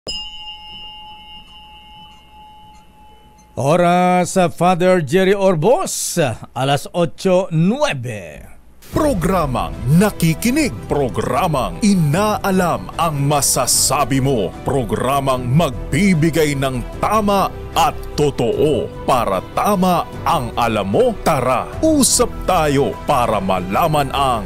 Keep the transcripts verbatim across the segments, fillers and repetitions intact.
Oras sa Father Jerry Orbos, alas otso nuwebe. Programang nakikinig, programang inaalam ang masasabi mo, programang magbibigay ng tama at totoo para tama ang alam mo. Tara, usap tayo para malaman ang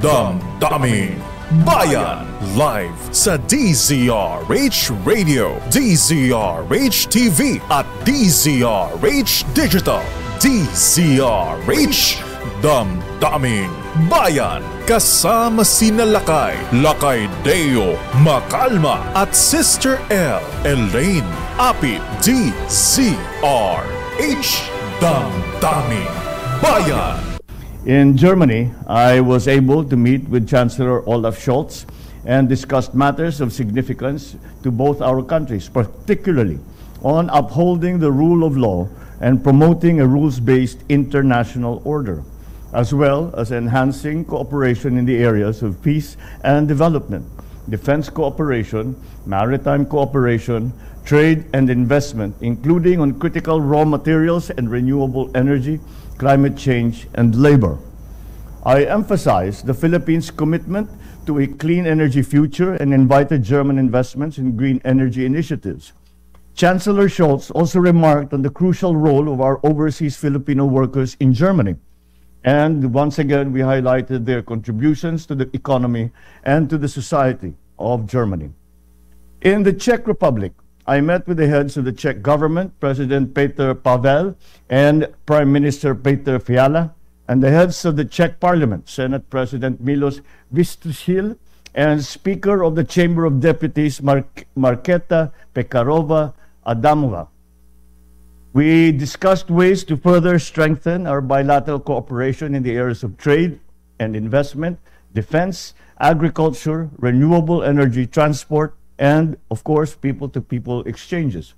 Damdaming Bayan. Live sa D Z R H Radio, D Z R H T V at D Z R H Digital. D Z R H Damdaming Bayan. Kasama sina Lakay, Lakay Deo, Makalma at Sister L, Elaine Apit. D Z R H Damdaming Bayan. In Germany, I was able to meet with Chancellor Olaf Scholz and discussed matters of significance to both our countries, particularly on upholding the rule of law and promoting a rules-based international order, as well as enhancing cooperation in the areas of peace and development, defense cooperation, maritime cooperation, trade and investment, including on critical raw materials and renewable energy, climate change, and labor. I emphasized the Philippines' commitment to a clean energy future and invited German investments in green energy initiatives. Chancellor Scholz also remarked on the crucial role of our overseas Filipino workers in Germany. And once again, we highlighted their contributions to the economy and to the society of Germany. In the Czech Republic, I met with the heads of the Czech government, President Petr Pavel and Prime Minister Petr Fiala, and the heads of the Czech Parliament, Senate President Milos Vystrčil and Speaker of the Chamber of Deputies, Mar Markéta Pekarová Adamová. We discussed ways to further strengthen our bilateral cooperation in the areas of trade and investment, defense, agriculture, renewable energy, transport, and, of course, people-to-people exchanges.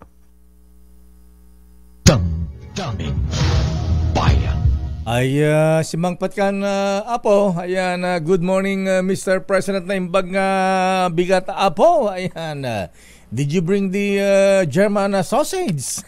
Damdaming Bayan. Ay, uh, si Mang Patkan uh, Apo, ayan, uh, good morning uh, Mister President na imbag nga uh, bigat Apo, ayan, uh, did you bring the uh, German uh, sausage?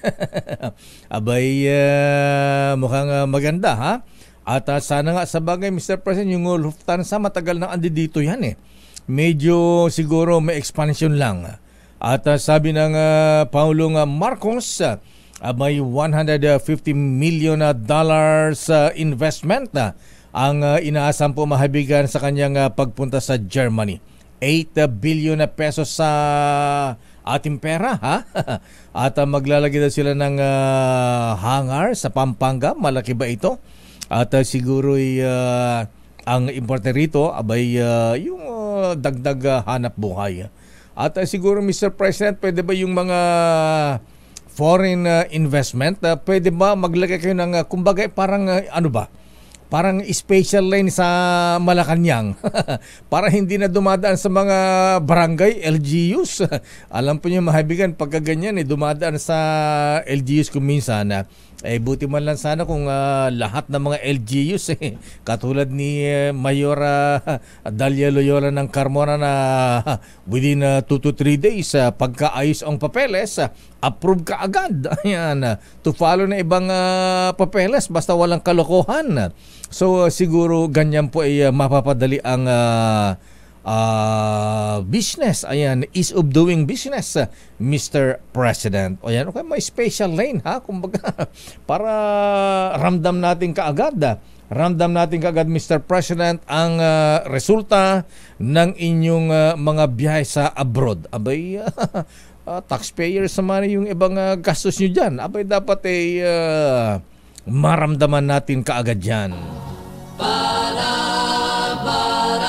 Abay, uh, mukhang uh, maganda, ha? At uh, sana nga sa bagay, Mister President, yung Lufthansa matagal na andi dito yan eh. Medyo siguro may expansion lang. At uh, sabi ng uh, Pangulong uh, Marcos, uh, uh, may one hundred fifty million dollars uh, investment na uh, ang uh, inaasam po mahabigan sa kanyang uh, pagpunta sa Germany. eight billion pesos sa ating pera, ha? At uh, maglalagay daw sila ng uh, hangar sa Pampanga. Malaki ba ito? At uh, siguro uh, ang importante rito, abay, uh, yung uh, dagdag uh, hanap buhay. At uh, siguro, Mister President, pwede ba yung mga foreign uh, investment, uh, pwede ba maglagay kayo ng, uh, kumbaga, parang, uh, ano ba, parang special lane sa Malacanang para hindi na dumadaan sa mga barangay, L G Us. Alam po niyo, mahabigan, pagka ganyan, eh, dumadaan sa L G Us kung minsan, uh, eh buti man lang sana kung uh, lahat ng mga L G Us eh, katulad ni uh, Mayor uh, Dalia Loyola ng Carmona na uh, within two to three days uh, pagkaayos ang papeles, uh, approve ka agad. Ayan, uh, to follow na ibang uh, papeles basta walang kalokohan. So uh, siguro ganyan po ay uh, mapapadali ang uh, Uh, business, ayan, ease of doing business, uh, Mister President. O yan, okay, may special lane, ha? Kumbaga, para ramdam natin kaagad, uh, ramdam natin kaagad, Mister President, ang uh, resulta ng inyong uh, mga biyahe sa abroad. Abay, uh, uh, taxpayers naman yung ibang uh, gastos nyo dyan. Abay, dapat ay uh, maramdaman natin kaagad yan. Para, para,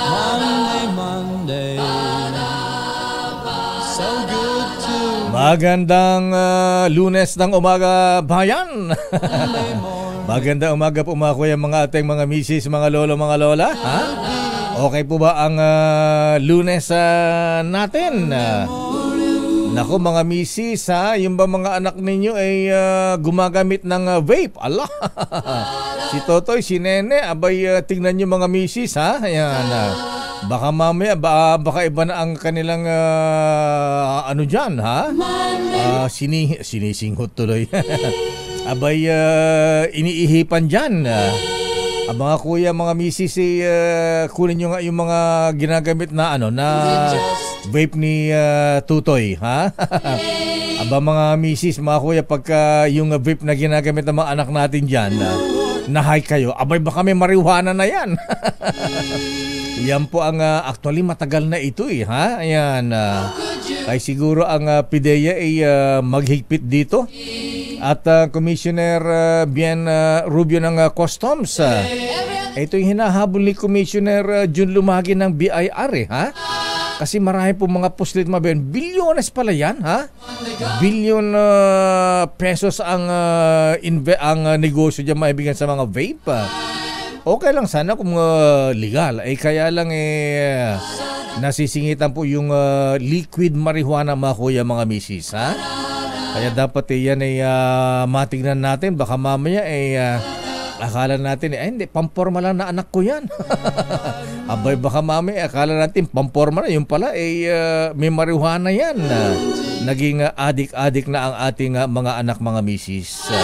Magandang uh, Lunes ng umaga, bayan. Magandang umaga po mga kuya, mga ating mga misis, mga lolo, mga lola. Ha? Okay po ba ang uh, Lunes uh, natin? Uh, Nako mga misis, ha? Yung ba mga anak ninyo ay uh, gumagamit ng uh, vape? Allah! Si Totoy, si Nene, abay uh, tingnan nyo mga misis, ha? Ayan. Uh, Baka mamaya, ba, baka iba na ang kanilang uh, ano dyan, ha? Uh, sini, sinisinghot tuloy. Abay, uh, iniihipan dyan. Uh, ang mga kuya, mga misis, uh, kunin nyo nga yung mga ginagamit na ano, na vape ni uh, Tutoy, ha? Aba mga misis, mga kuya, pagka yung vape na ginagamit ng mga anak natin dyan, uh, nahay kayo, abay baka may marijuana na yan. Yan po ang uh, actually matagal na ito eh, ha? Ayan, uh, ay siguro ang uh, P D E A ay uh, maghigpit dito. At uh, Commissioner uh, Bien uh, Rubio ng uh, Customs, uh, ito yung hinahabol ni Commissioner uh, Jun Lumagi ng B I R eh, ha? Kasi marami po mga puslit mabayan. Bilyones pala yan, ha? Billion uh, pesos ang uh, inve- ang uh, negosyo dyan maibigan sa mga vape. Uh. Okay lang sana kung uh, legal. Eh kaya lang eh nasisingitan po yung uh, liquid marijuana mga kuya mga misis, ha? Kaya dapat eh, yan ay uh, matignan natin. Baka mamaya eh uh, akala natin, eh, hindi, pamporma lang na anak ko yan. Abay, baka mami, akala natin, pamporma na. Yung pala, eh, uh, may marijuana yan. Uh, naging uh, adik-adik na ang ating uh, mga anak, mga misis. Uh,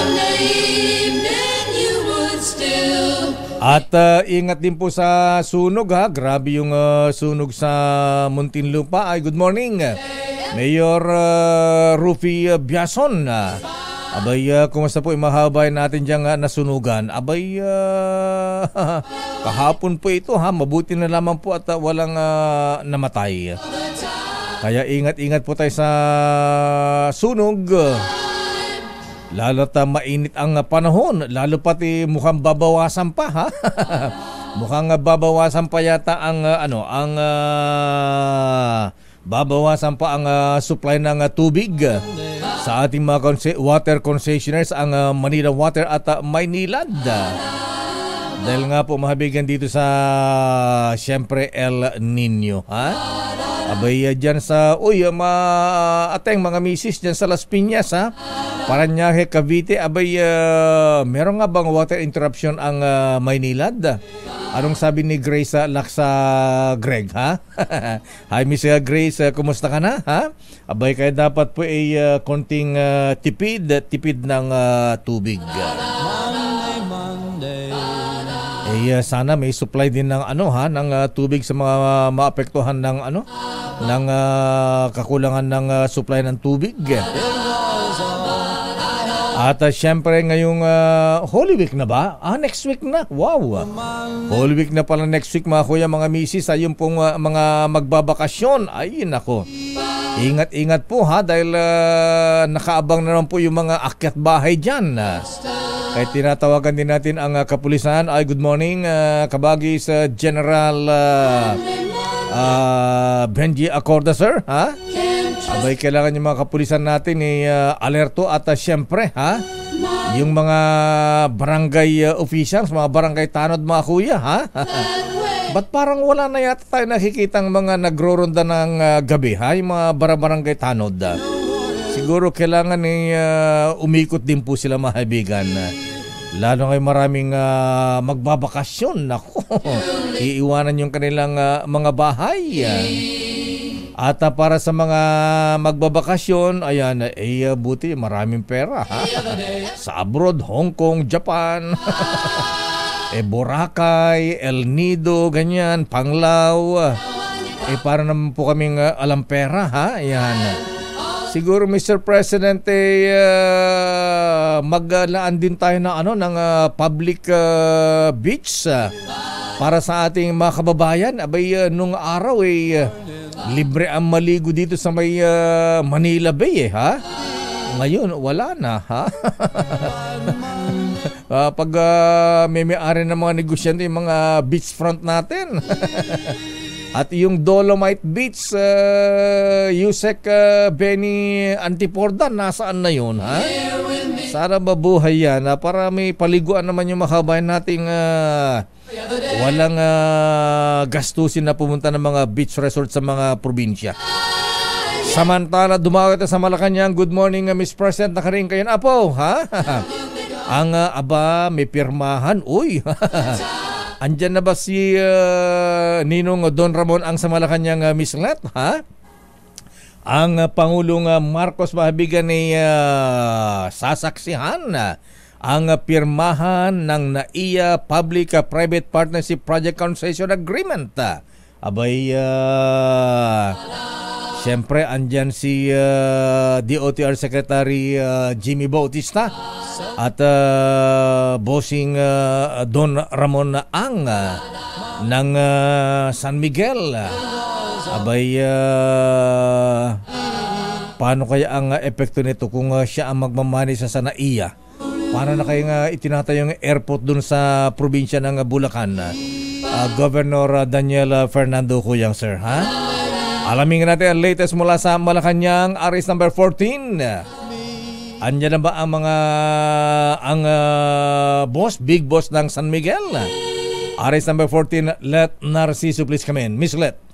at uh, ingat din po sa sunog, ha. Grabe yung uh, sunog sa Muntinlupa. Ay, good morning. Mayor uh, Rufy Biason. Uh, Abay, uh, kumusta po yung mahabay natin diyang uh, nasunugan? Abay, uh, kahapon po ito, ha? Mabuti na lamang po at uh, walang uh, namatay. Kaya ingat-ingat po tayo sa sunog. Lalo at uh, mainit ang uh, panahon. Lalo pati mukhang babawasan pa, ha? Mukhang uh, babawasan pa yata ang, uh, ano, ang... Uh, babawasan pa ang uh, supply ng uh, tubig uh, sa ating mga conce- water concessionaires, ang uh, Manila Water at uh, Maynilad. Uh, dahil nga po mahabigan dito sa siyempre El Nino, ha? Abay uh, dyan sa, uy, uh, ma-ateng mga misis dyan sa Las Piñas, ha? Parañaque, Cavite, abay, uh, meron nga bang water interruption ang uh, Maynilad? Anong sabi ni Grace uh, Laksa Greg, ha? Hi, Miss Grace, uh, kumusta ka na, ha? Abay, kaya dapat po ay uh, konting uh, tipid, tipid ng uh, tubig. Monday, Monday. Eh, uh, sana may supply din ng ano, ha, ng uh, tubig sa mga uh, maapektuhan ng ano, ng uh, kakulangan ng uh, supply ng tubig. At uh, syempre ngayong uh, Holy Week na ba? Ah, next week na. Wow. Holy Week na pala next week mga kuya, mga misis. Ayun pong uh, mga magbabakasyon. Ay, nako. Ingat-ingat po, ha, dahil uh, nakaabang na naman po yung mga akyat bahay dyan. Uh, kaya tinatawagan din natin ang uh, kapulisan. Ay, good morning, uh, kabagis uh, General uh, uh, Benji Acorda, sir. Ha? Abay, kailangan yung mga kapulisan natin ay uh, alerto at uh, syempre, ha? Yung mga barangay uh, officials, mga barangay tanod, mga kuya, ha? Ba't parang wala na yata tayo nakikitang mga nagroronda ng uh, gabi, ha? Yung mga barangay tanod. Uh. Siguro kailangan ay uh, umikot din po sila, mga kaibigan. Uh, lalo ngayon maraming uh, magbabakasyon. Nako, iiwanan yung kanilang uh, mga bahay. Uh. At uh, para sa mga magbabakasyon, ayan, eh, uh, buti maraming pera, ha? Sa abroad, Hong Kong, Japan, eh, Boracay, El Nido, ganyan, Panglao. Eh, para naman po kaming uh, alam pera, ha? Ayan. Siguro, Mister President, eh, uh, maglaan din tayo ng, ano, ng uh, public uh, beach uh, para sa ating mga kababayan. Abay, uh, nung araw, eh, uh, libre ang maligo dito sa may uh, Manila Bay, eh, ha? Ngayon, wala na, ha? uh, pag uh, may may-ari ng mga negosyante, yung mga beachfront natin. At yung Dolomite Beach, uh, Yusek uh, Benny Antipordan, nasaan na yun, ha? Sana mabuhay yan, ha? Para may paliguan naman yung makabayan nating uh, walang uh, gastusin na pumunta ng mga beach resort sa mga probinsya. Samantala, dumawit na sa Malacanang. Good morning, uh, Miss President. Nakaring kayo na po, ha? Ang uh, aba, may pirmahan. Uy, Andyan na ba si uh, Ninong Don Ramon ang sa Malacanang, uh, Miss Let, ha? Ang uh, Pangulong uh, Marcos mahabigan ni uh, sasaksihan uh, ang uh, pirmahan ng N A I A Public-Private Partnership Project Concession Agreement. Uh. Abay, uh, siyempre andyan si uh, D O T R Secretary uh, Jimmy Bautista at uh, bossing uh, Don Ramon Ang uh, ng uh, San Miguel. Abay, uh, paano kaya ang uh, epekto nito kung uh, siya ang magmamani sa N A I A? Paano na kaya uh, itinatayong airport dun sa probinsya ng uh, Bulacan? Uh, Governor uh, Daniel uh, Fernando Cuyang, sir, ha? Alamin natin ang latest mula sa Malacanang, arrest number fourteen. Andiyan na ba ang mga ang uh, boss, big boss ng San Miguel? Arrest number fourteen, Let Narciso, please come in. Miss Let.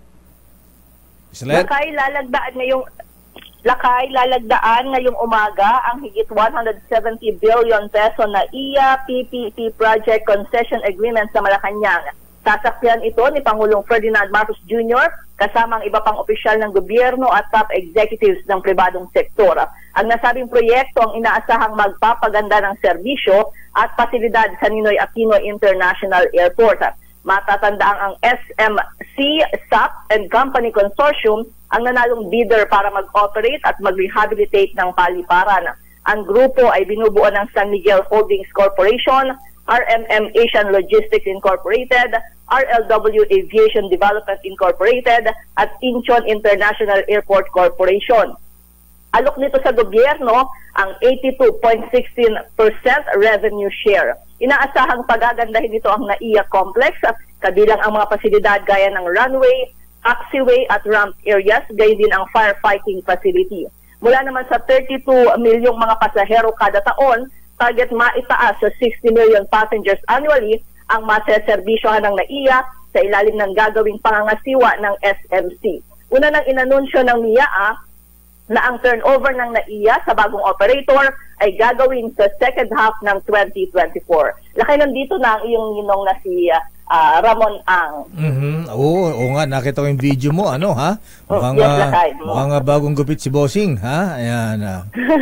Miss Let? Lakay, lalagdaan ngayong Lakay, lalagdaan ngayong umaga ang higit one hundred seventy billion peso na I A P P P Project Concession Agreement sa Malacanang. Sasakyan ito ni Pangulong Ferdinand Marcos Junior kasama ang iba pang opisyal ng gobyerno at top executives ng pribadong sektor. Ang nasabing proyekto ang inaasahang magpapaganda ng serbisyo at pasilidad sa Ninoy Aquino International Airport. Matatandaang ang S M C, S A P, and Company Consortium ang nanalong bidder para mag-operate at mag-rehabilitate ng paliparan. Ang grupo ay binubuo ng San Miguel Holdings Corporation, R M M Asian Logistics Incorporated, R L W Aviation Development Incorporated, at Incheon International Airport Corporation. Alok nito sa gobyerno ang eighty-two point one six percent revenue share. Inaasahang pagagandahin nito ang N A I A complex, kabilang ang mga pasilidad gaya ng runway, taxiway at ramp areas, gayon din ang firefighting facility. Mula naman sa thirty-two milyong mga pasahero kada taon, target maitaas sa sixty million passengers annually ang maseserbisyohan ng N A I A sa ilalim ng gagawing pangangasiwa ng S M C. Una nang inanunsyo ng N I A A na ang turnover ng N A I A sa bagong operator ay gagawin sa second half ng twenty twenty-four. Lakay nandito na ang iyong ninong na si uh, Ramon Ang. Mm-hmm. Oo, oo nga, nakita ko yung video mo, ano ha? Mukhang, yes, uh, lakay, mukhang uh, bagong gupit si Bossing, ha? Ayan. Uh.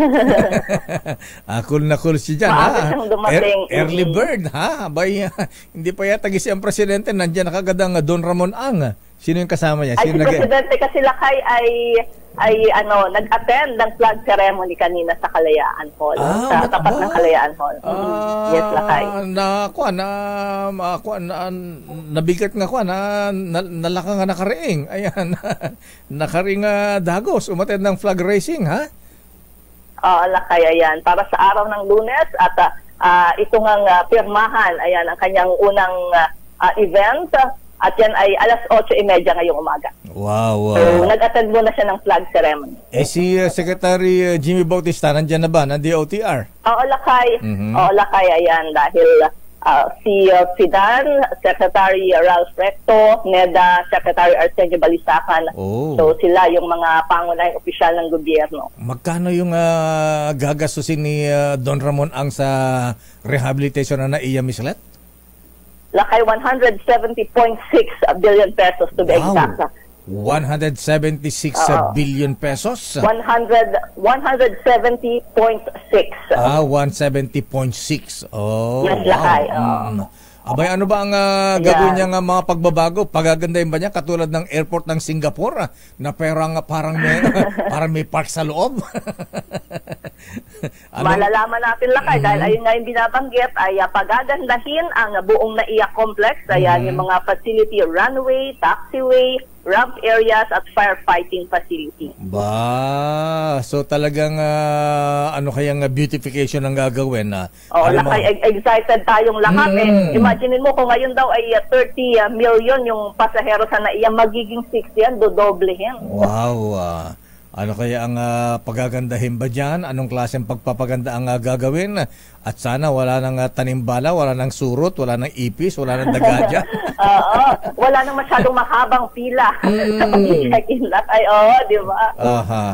ah, cool na cool si dyan, ha? Er- early bird, ha? Bay, uh, hindi pa yata gisi ang presidente, nandiyan nakagadang uh, Don Ramon Ang. Sino yung kasama niya? Sino ay, si Presidente kasi Lakay ay ay ano, nag-attend ng flag ceremony kanina sa Kalayaan Hall. Ah, sa tapat ng Kalayaan Hall. Ah, yes, Lakay. Na, kuha, na, kuha, na, nabigat nga kuha, na, na, nalaka nga nakariing. Ayan, nakaring uh, Dagos, umatid ng flag racing, ha? Oo, Lakay, ayan. Para sa araw ng Lunes at uh, uh, ito ngang uh, pirmahan, ayan, ang kanyang unang uh, uh, event. At yan ay alas otso trenta ngayong umaga. Wow. wow. So, nag-attend muna siya ng flag ceremony. Eh si uh, Secretary uh, Jimmy Bautista, nandiyan na ba? Ng D O T R? Oo, Lakay. Mm-hmm. Oo, Lakay, ayan. Dahil uh, si uh, Fidan, Secretary Ralph Recto, NEDA, Secretary Arsenio Balisacan. Oh. So, sila yung mga pangunahing opisyal ng gobyerno. Magkano yung uh, gagastusin ni uh, Don Ramon Ang sa rehabilitation na N A I A, Miss Let? Lakay one hundred seventy point six billion pesos to be wow. exact. one hundred seventy-six uh, billion pesos? one hundred, one hundred seventy point six. Ah, one hundred seventy point six. Oh, yes, wow. Lakay. Oh. Mm. Abay, ano ba ang uh, gagawin niya ng mga pagbabago? Pagagandahin ba niya katulad ng airport ng Singapore ah, na perang, parang, may, parang may park sa loob? Malalaman natin Lakay, mm-hmm. dahil ayun nga yung binabanggit ay uh, pagagandahin ang buong N A I A complex. Ayan mm-hmm. yung mga facility, runway, taxiway, ramp areas at firefighting facility. Ba, so talagang uh, ano kayang uh, beautification ang gagawin na? Oh, Lakay, mo? Excited tayong lahat mm. eh. Imagine mo kung ngayon daw ay uh, thirty million yung pasahero sa N A I A, magiging sixty yan, dodoblehin. Wow. Uh, ano kaya ang uh, pagagandahin ba dyan? Anong klaseng pagpapaganda ang uh, gagawin? At sana wala nang uh, tanimbala, wala nang surot, wala nang ipis, wala nang dagadya. Oo, wala nang masyadong mahabang pila. Mm. Sa pag-check-in lang. Ay, oo, di ba? Aha.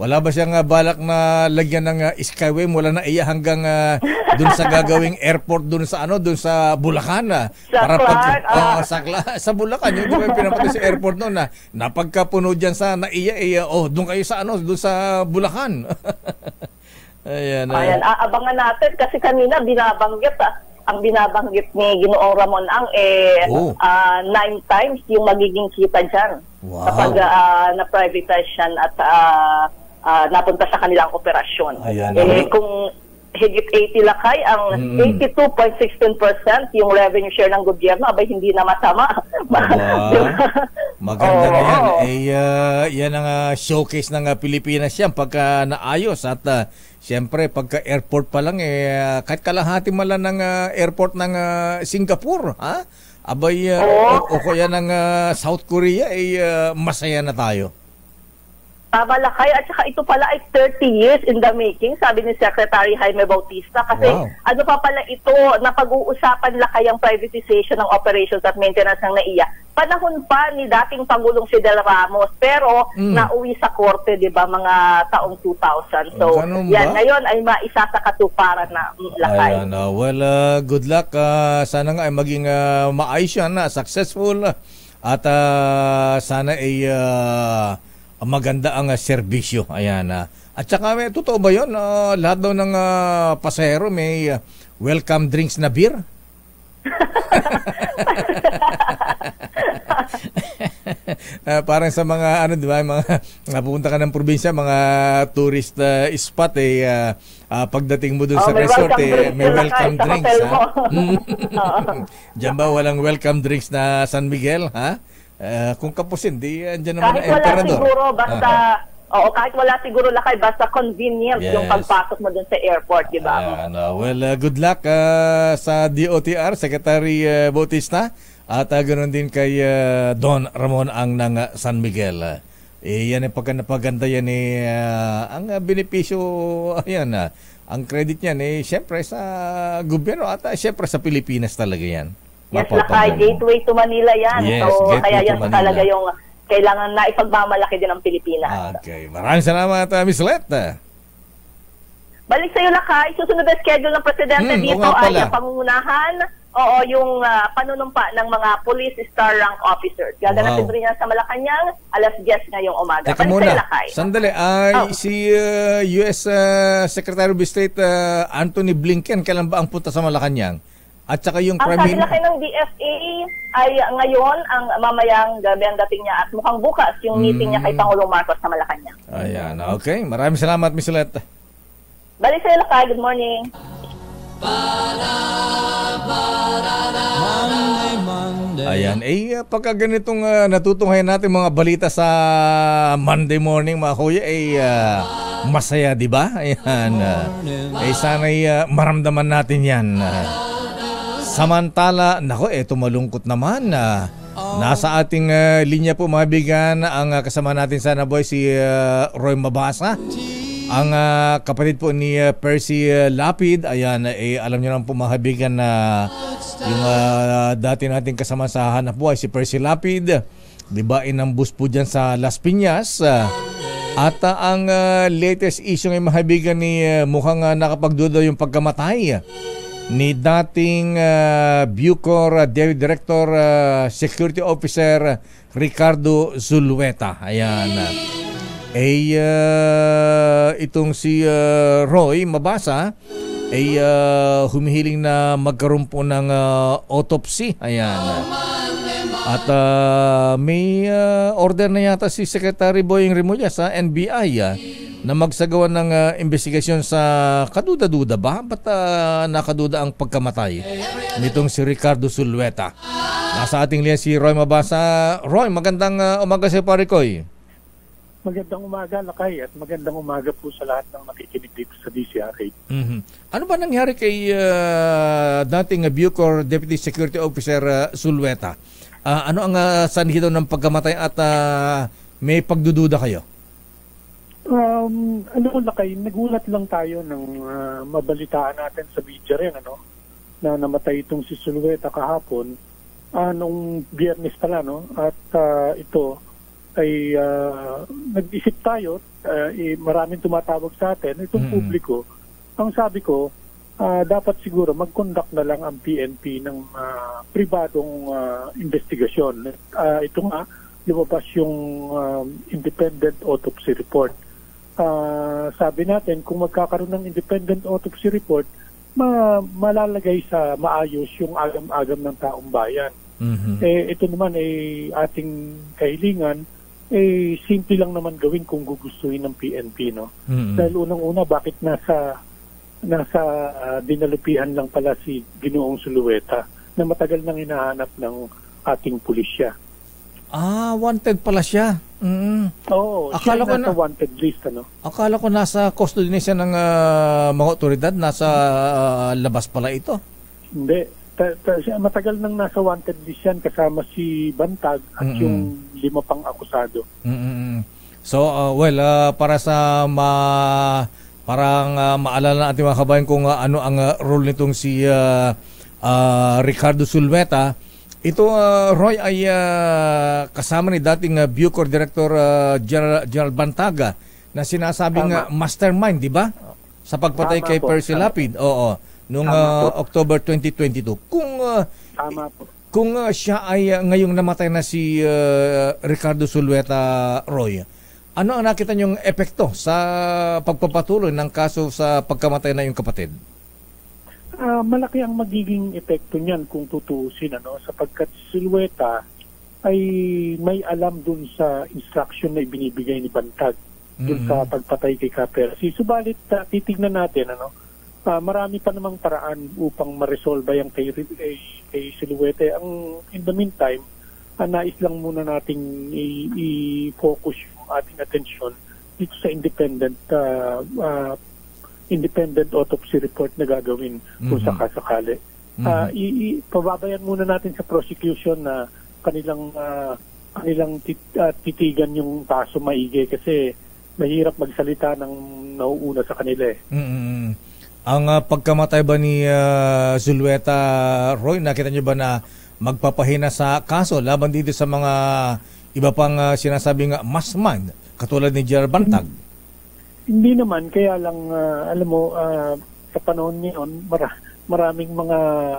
Wala ba siyang uh, balak na lagyan ng uh, skyway mula na iya hanggang uh, dun sa gagawing airport dun sa ano, dun sa Bulacan na Sa para Clark, pag ah. oh, sa, Cla- sa Bulacan yung di ba yung pinapatay sa airport noon na napagkapuno diyan sa naiya eh, oh dun kayo sa ano, dun sa Bulacan. Ayan. Uh, Ayan, aabangan natin kasi kanina binabanggit ah, ang binabanggit ni Ginoong Ramon Ang eh Oh. ah, nine times yung magiging kita dyan. Wow. Kapag ah, na-privatize yan at ah, ah, napunta sa kanilang operasyon. Ayan. Eh, kung higit eighty lakay, ang Mm. eighty-two point one six percent yung revenue share ng gobyerno, abay hindi na masama. Aba. Maganda Oo. na yan. Eh, uh, yan ang uh, showcase ng uh, Pilipinas yan pagka naayos. At uh, siyempre, pagka airport pa lang, eh, uh, kahit kalahati man lang ng uh, airport ng uh, Singapore, ha? Abay, uh, o, o kaya ng uh, South Korea, eh, uh, masaya na tayo. Tama lakay at saka ito pala ay thirty years in the making, sabi ni Secretary Jaime Bautista, kasi Wow. ano pa pala ito, napag-uusapan lakay ang privatization ng operations at maintenance ng NAIA. Panahon pa ni dating Pangulong Fidel Ramos, pero Mm. nauwi sa korte, di ba, mga taong two thousand. So, Ganun yan, ba? ngayon ay maisa sa katuparan na mm, lakay. Ayan, uh, well, uh, good luck. Uh, sana nga ay maging uh, maayos yan, uh, successful. Uh, at uh, sana ay uh, maganda ang uh, serbisyo. Ayan. Uh. At saka, may, totoo ba yun? Uh, lahat daw ng uh, pasahero may uh, welcome drinks na beer? uh, parang sa mga ano, di ba, mga napupunta ka ng probinsya, mga tourist uh, spot eh, uh, uh, pagdating mo dun Oh, sa may resort welcome eh, drinks may sila welcome kahit sa drinks, hotel ha? mo. Diyan ba walang welcome drinks na San Miguel, ha? Uh, kung kapusin, di andyan naman Kahit ang wala emperador. siguro, basta, Ah. oo, kahit wala siguro lakay, basta convenient Yes. yung pagpasok mo dun sa airport, di ba? Ayan, uh, well, uh, good luck uh, sa D O T R, Secretary uh, Bautista, at uh, ganoon din kay uh, Don Ramon Ang ng uh, San Miguel. Uh, eh, yan ay pagka napaganda yan eh, uh, ang uh, benepisyo, ayan, uh, ang credit niyan eh, syempre sa gobyerno at uh, syempre sa Pilipinas talaga yan. Yes, Mapapagawa. lakay, gateway to Manila yan. Yes, so, gateway kaya to yan Manila. talaga yung kailangan na ipagmamalaki din ng Pilipinas. Okay, maraming salamat, uh, Miss Let. Balik sa iyo, lakay. Susunod na schedule ng Presidente Hmm, oo dito nga ay pala. ang pangungunahan, oo, yung uh, panunumpa ng mga police star rank officers. Gaganapin Wow. rin yan sa Malacanang, alas diyes ngayong umaga. Teka Balik sa iyo, muna, lakay. sandali. Ay, Oh. si uh, U S uh, Secretary of State uh, Anthony Blinken, kailan ba ang punta sa Malacanang? At saka yung Ang Prime sabi Min- laki ng D F A ay ngayon, ang mamayang gabi ang dating niya at mukhang bukas yung meeting niya kay Pangulong Marcos sa Malacanang. Ayan, okay. Maraming salamat, Miss Let. Balik sa iyo, lakay. Good morning. Ayan, eh, uh, pagka ganitong uh, natutunghayan natin mga balita sa Monday morning, mga kuya, eh, uh, masaya, di ba? Ayan, uh, eh, sana'y uh, maramdaman natin yan. Uh, samantala, nako, eto malungkot naman. Uh, nasa ating uh, linya po, mga bigan, ang uh, kasama natin sana boy, si uh, Roy Mabasa. Ang uh, kapatid po ni uh, Percy uh, Lapid, ayan, eh, alam niyo lang po mga kaibigan na yung uh, dati nating kasama sa hanap buhay, si Percy Lapid, di ba, inambus po dyan sa Las Piñas. Uh, at uh, ang uh, latest issue ng mga kaibigan ni uh, mukhang uh, nakapagduda yung pagkamatay ni dating uh, Bucor uh, Director uh, Security Officer Ricardo Zulueta. Ayan. Uh, ay uh, itong si uh, Roy Mabasa ay uh, humihiling na magkaroon po ng uh, autopsy. Ayan. At uh, may uh, order na yata si Secretary Boying Remulla sa N B I uh, na magsagawa ng uh, investigasyon sa kaduda-duda ba? Ba't uh, nakaduda ang pagkamatay nitong si Ricardo Zulueta? Nasa ating liyan si Roy Mabasa. Roy, magandang uh, umaga sa pare Koy. Magandang umaga, Lakay, at magandang umaga po sa lahat ng nakikinig dito sa D C R A. Mm-hmm. Ano ba nangyari kay uh, dating uh, Bucor Deputy Security Officer uh, Zulueta? Uh, ano ang uh, sanhi daw ng pagkamatay at uh, may pagdududa kayo? Um, ano, Lakay, nagulat lang tayo nang uh, mabalitaan natin sa media rin, ano, na namatay itong si Zulueta kahapon, uh, nung Biyernes pala, no? At uh, ito, ay uh, nag-isip tayo, uh, eh, maraming tumatawag sa atin, itong Mm. publiko. Ang sabi ko, uh, dapat siguro mag-conduct na lang ang P N P ng uh, pribadong uh, investigasyon. Uh, ito nga, lumabas yung um, independent autopsy report. Uh, sabi natin, kung magkakaroon ng independent autopsy report, ma malalagay sa maayos yung agam-agam ng taong bayan. Mhm. Eh, ito naman ay eh, ating kahilingan, eh, simple lang naman gawin kung gugustuhin ng P N P, no? Mhm. Dahil unang-una, bakit nasa nasa uh, dinalupihan lang pala si Ginoong Zulueta na matagal nang hinahanap ng ating pulisya. Ah, wanted pala siya. Mm. Oo, Akala siya ko nasa na- wanted list, ano? Akala ko nasa custody na siya ng ah, mga otoridad, nasa ah, labas pala ito. Hindi. Ta- ta- siya, matagal nang nasa wanted list yan kasama si Bantag at Mm-mm. yung lima pang akusado. Mm-mm. So, uh, well, uh, para sa ma parang uh, maalala natin mga kabayan kung uh, ano ang uh, role nitong si uh, uh, Ricardo Zulueta. Ito, uh, Roy, ay uh, kasama ni dating uh, Bucor Director uh, General, General Bantaga na sinasabing uh, Tama. mastermind, di ba? Sa pagpatay Tama kay po, Percy tama. Lapid. Oo. Noong Tama uh, po. October twenty twenty-two. Kung uh, Tama po. kung uh, siya ay uh, ngayong namatay na si uh, Ricardo Zulueta, Roy, ano ang nakita niyong epekto sa pagpapatuloy ng kaso sa pagkamatay na yung kapatid? Ah, malaki ang magiging epekto niyan kung tutuusin, ano, sapagkat si Zulueta ay may alam dun sa instruction na ibinibigay ni Bantag dun Mhm. sa pagpatay kay Kapersi. Subalit uh, titignan natin, ano, ah, marami pa namang paraan upang ma-resolve yung kay, kay, kay Zulueta. Ang in the meantime, ah, nais lang muna nating i- i-focus yung ating atensyon dito sa independent uh, uh, independent autopsy report na gagawin kung Mhm. sakasakali. Mhm. Ah, i- i- pababayan muna natin sa prosecution na kanilang ah, kanilang tit- ah, titigan yung kaso maigi kasi mahirap magsalita ng nauuna sa kanila eh. Mm-mm. Ang uh, pagkamatay ba ni uh, Zulueta, Roy, nakita niyo ba na magpapahina sa kaso laban dito sa mga iba pang uh, sinasabing uh, mastermind katulad ni General Bantag? Hindi naman, kaya lang, ah, alam mo, ah, sa panahon ngayon, mara- maraming mga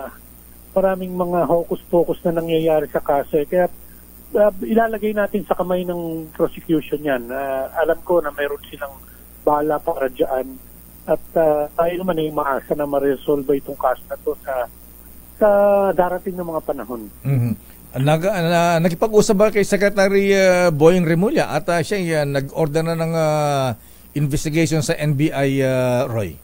maraming mga hocus-pocus na nangyayari sa kaso. Eh. Kaya ah, ilalagay natin sa kamay ng prosecution yan. Ah, alam ko na mayroon silang bala para dyan. At ah, tayo naman ay maasa na ma-resolve itong kaso na to sa sa darating na mga panahon. Mhm. Nag, na, nakipag-usap ba kay Secretary uh, Boying Remulla at uh, siya uh, nag-order na ng uh, investigation sa N B I, uh, Roy?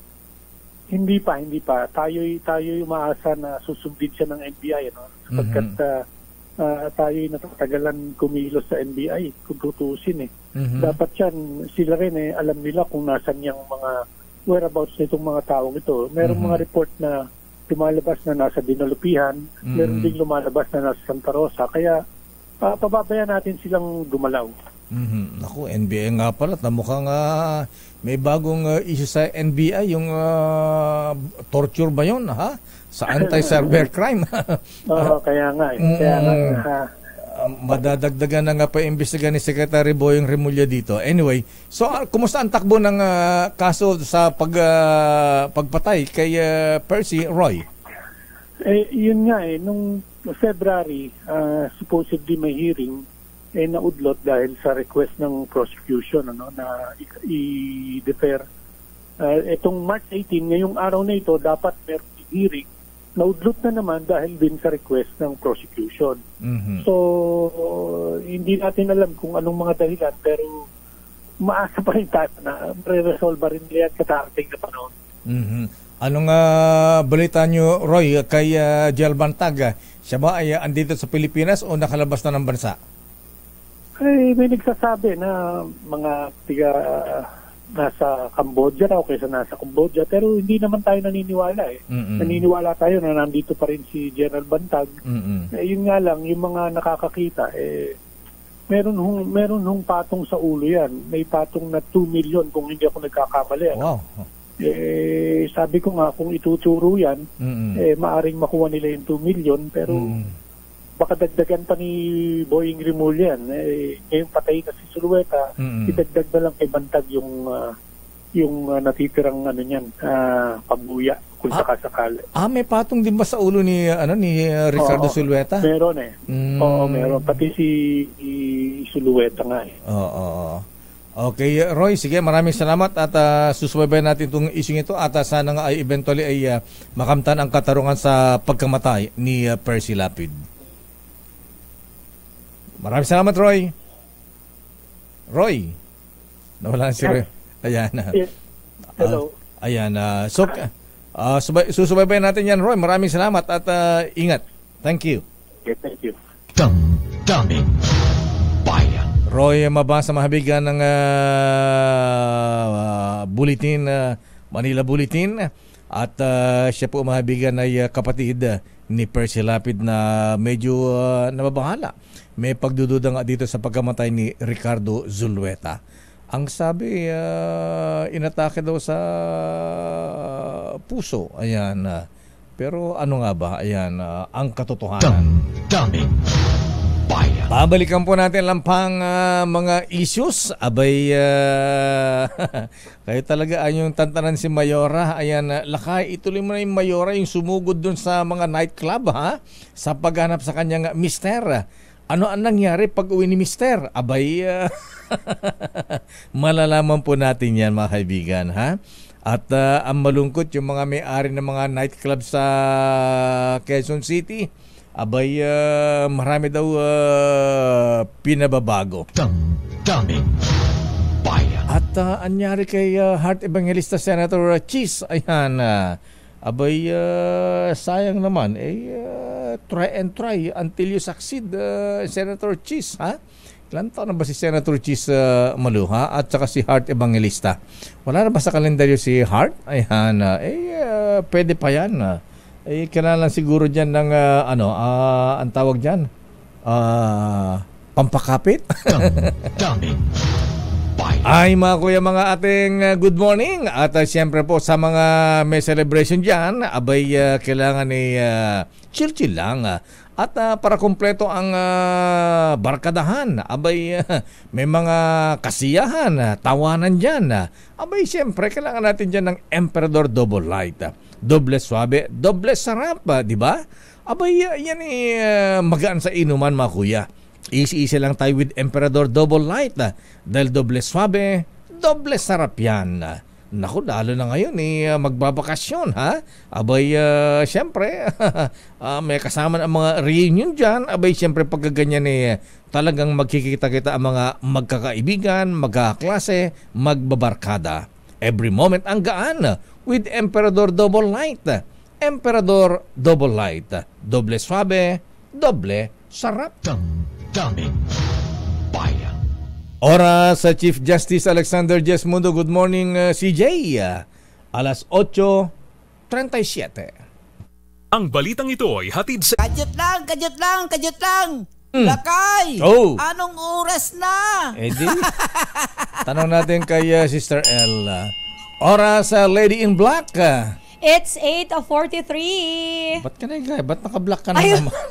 Hindi pa, hindi pa. Tayo'y tayo'y umaasa na susundin siya ng N B I, ano? Sapagkat Mhm. ah, ah, tayo'y natatagalan kumilos sa N B I kung tutuusin eh. Mhm. Dapat yan, sila rin eh, alam nila kung nasan yung mga whereabouts nitong mga taong ito. Merong Mhm. mga report na lumalabas na nasa Dinalupihan, Mhm. meron ding lumalabas na nasa Santa Rosa. Kaya ah, pababayan natin silang gumalaw. Mhm. Naku, N B I nga pala. at Mukhang uh, may bagong uh, issue sa N B I, yung uh, torture ba yun, ha? Sa anti-cyber crime. Oo, kaya nga eh. Kaya nga, Mm. ah, Uh, madadagdagan na nga pa imbestiga ni Secretary Boying Remulla dito. Anyway, so uh, kumusta ang takbo ng uh, kaso sa pag, uh, pagpatay kay uh, Percy, Roy? Eh, yun nga eh, nung February, ah, supposedly may hearing, eh naudlot dahil sa request ng prosecution ano, na i- i-defer. Ah, itong March eighteen, ngayong araw na ito, dapat meron hearing, naudlot na naman dahil din sa request ng prosecution. Mhm. So, hindi natin alam kung anong mga dahilan, pero maasa pa rin tayo na re-resolve rin nila yan sa darating na panahon. Mhm. Anong uh, balita nyo, Roy, kay uh, General Bantag? Siya ba ay uh, andito sa Pilipinas o nakalabas na ng bansa? Eh, may nagsasabi na mga tiga ah, nasa Cambodia raw kaysa nasa Cambodia, pero hindi naman tayo naniniwala eh. Mm-mm. Naniniwala tayo na nandito pa rin si General Bantag. Mm-mm. Eh, yun nga lang, yung mga nakakakita, eh, meron hong, meron hong patong sa ulo yan. May patong na two million kung hindi ako nagkakamali. ano? Wow. Eh, sabi ko nga, kung ituturo yan, Mm-mm. eh, maaring makuha nila yung two million, pero Mm. baka dagdagan pa ni Boying Rimulya yan. Eh, ngayong patay na si Zulueta, Mm-mm. idagdag na lang kay Bantag yung uh, yung uh, natitirang ano niyan, uh, pagbuya kung Ah. sakasakali. Ah, may patong din ba sa ulo ni ano ni uh, Ricardo Oo, Zulueta? Meron eh. Mm. Oo, meron. Pati si, si Zulueta nga eh. Oo, oo. Okay, Roy, sige, maraming salamat at uh, susubaybayan natin itong issue ito at uh, sana nga ay eventually ay uh, makamtan ang katarungan sa pagkamatay ni uh, Percy Lapid. Maraming salamat, Roy. Roy. Nawala na si Roy. Ayan. Uh, Yes. Hello. uh, ayan. Uh, so, uh, subay, susubaybayan natin yan, Roy. Maraming salamat at uh, ingat. Thank you. Okay, thank you. Damdamin Bayan. Roy, mabasa mahabigan ng uh, uh, bulletin, uh, Manila Bulletin. At uh, siya po mahabigan ay uh, kapatid uh, ni Percy Lapid na medyo uh, nababahala. May pagdududa nga dito sa pagkamatay ni Ricardo Zulueta. Ang sabi, uh, inatake daw sa puso. Ayan. Uh, pero ano nga ba? Ayan, uh, ang katotohanan. Damdamin Bayan. Babalikan po natin lang pang uh, mga issues. Abay, uh, kayo talaga ay yung tantanan si Mayora. Ayan, uh, Lakay, ituloy mo na yung Mayora yung sumugod dun sa mga nightclub, ha? Sa paghanap sa kanyang mister. Ano ang nangyari pag uwi ni mister? Abay, uh, malalaman po natin yan, mga kaibigan, ha? At uh, ang malungkot yung mga may-ari ng mga nightclub sa Quezon City. Abay, uh, marami daw uh, pinababago. Damdamin Bayan. At uh, anyari kay uh, Heart Evangelista Senator uh, Cheese, ayan, uh, abay, uh, sayang naman, eh, uh, try and try until you succeed, uh, Senator Cheese, ha? Ilan taon na ba si Senator Cheese uh, Maluha at saka si Heart Evangelista? Wala na ba sa kalendaryo si Heart? Ayan, uh, eh, uh, pwede pa yan, uh, eh, kailangan lang siguro dyan ng, uh, ano, uh, ang tawag dyan, uh, pampakapit? Damdamin Bayan. Ay, mga kuya, mga ating uh, good morning. At uh, siyempre po sa mga may celebration dyan, abay, uh, kailangan ay uh, chill-chill lang. Uh, at uh, para kumpleto ang uh, barkadahan, abay, uh, may mga kasiyahan, uh, tawanan dyan. Uh, abay, siyempre, kailangan natin dyan ng Emperador Double Light. Uh, doble suabe, doble sarap, uh, di ba? Abay, uh, yan ay uh, magaan sa inuman, mga kuya. Easy-easy lang tayo with Emperador Double Light. Ah. Dahil doble swabe, doble sarap yan. Ah. Naku, lalo na ngayon eh, magbabakasyon, ha? Abay, uh, siyempre, uh, may kasama ang mga reunion dyan. Abay, siyempre, pagkaganyan eh, talagang magkikita-kita ang mga magkakaibigan, magkaklase, magbabarkada. Every moment ang gaan with Emperador Double Light. Emperador Double Light. Doble swabe, doble sarap. Damdamin Bayan. Oras sa Chief Justice Alexander Jesmundo. Good morning, uh, C J. Uh, alas otso treinta y siete. Ang balitang ito ay hatid sa Kadyot lang, kadyot lang, kadyot lang. Lakay! Oh. Anong oras na? Eh di, tanong natin kay uh, Sister L. Uh, oras sa uh, Lady in Black. Uh, It's eight forty-three. ba't ka na yung Ba't naka-black ka na Ayun. naman?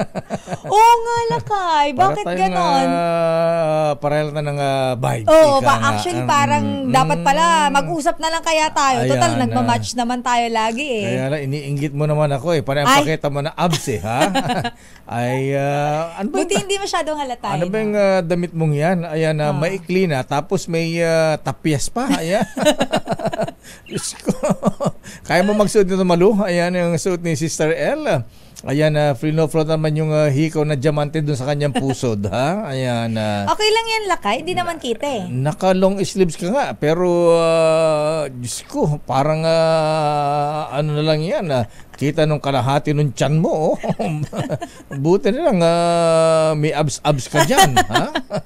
Oo nga, Lakay. Bakit Para tayong, ganon? Uh, parehal na ng uh, vibe. Oo, Ika ba, nga. actually Um, parang mm, dapat pala mag-usap na lang kaya tayo. Total, Ayan, nagmamatch naman tayo lagi eh. Kaya lang, iniinggit mo naman ako eh. Parang Ay. pakita mo na abs eh, ha? Ay, uh, ano ba? Buti hindi masyadong halata. Ano eh, ba no? yung uh, damit mong yan? Ayan, uh, Ah. maikli na. Tapos may uh, tapyas pa. Ayan. Diyos ko. Kaya mo magsuot nito, Malu? Ayan yung suot ni Sister L. Ayan, uh, free no float naman yung uh, hikaw na diamante dun sa kanyang pusod, ha? Ayan. Uh, Okay lang yan, Lakay. Hindi naman kita eh. naka long sleeves ka nga. Pero, uh, Diyos ko, parang uh, ano na lang yan. Uh, kita nung kalahati nung tiyan mo. Oh. Buti na lang, uh, may abs-abs ka dyan, ha?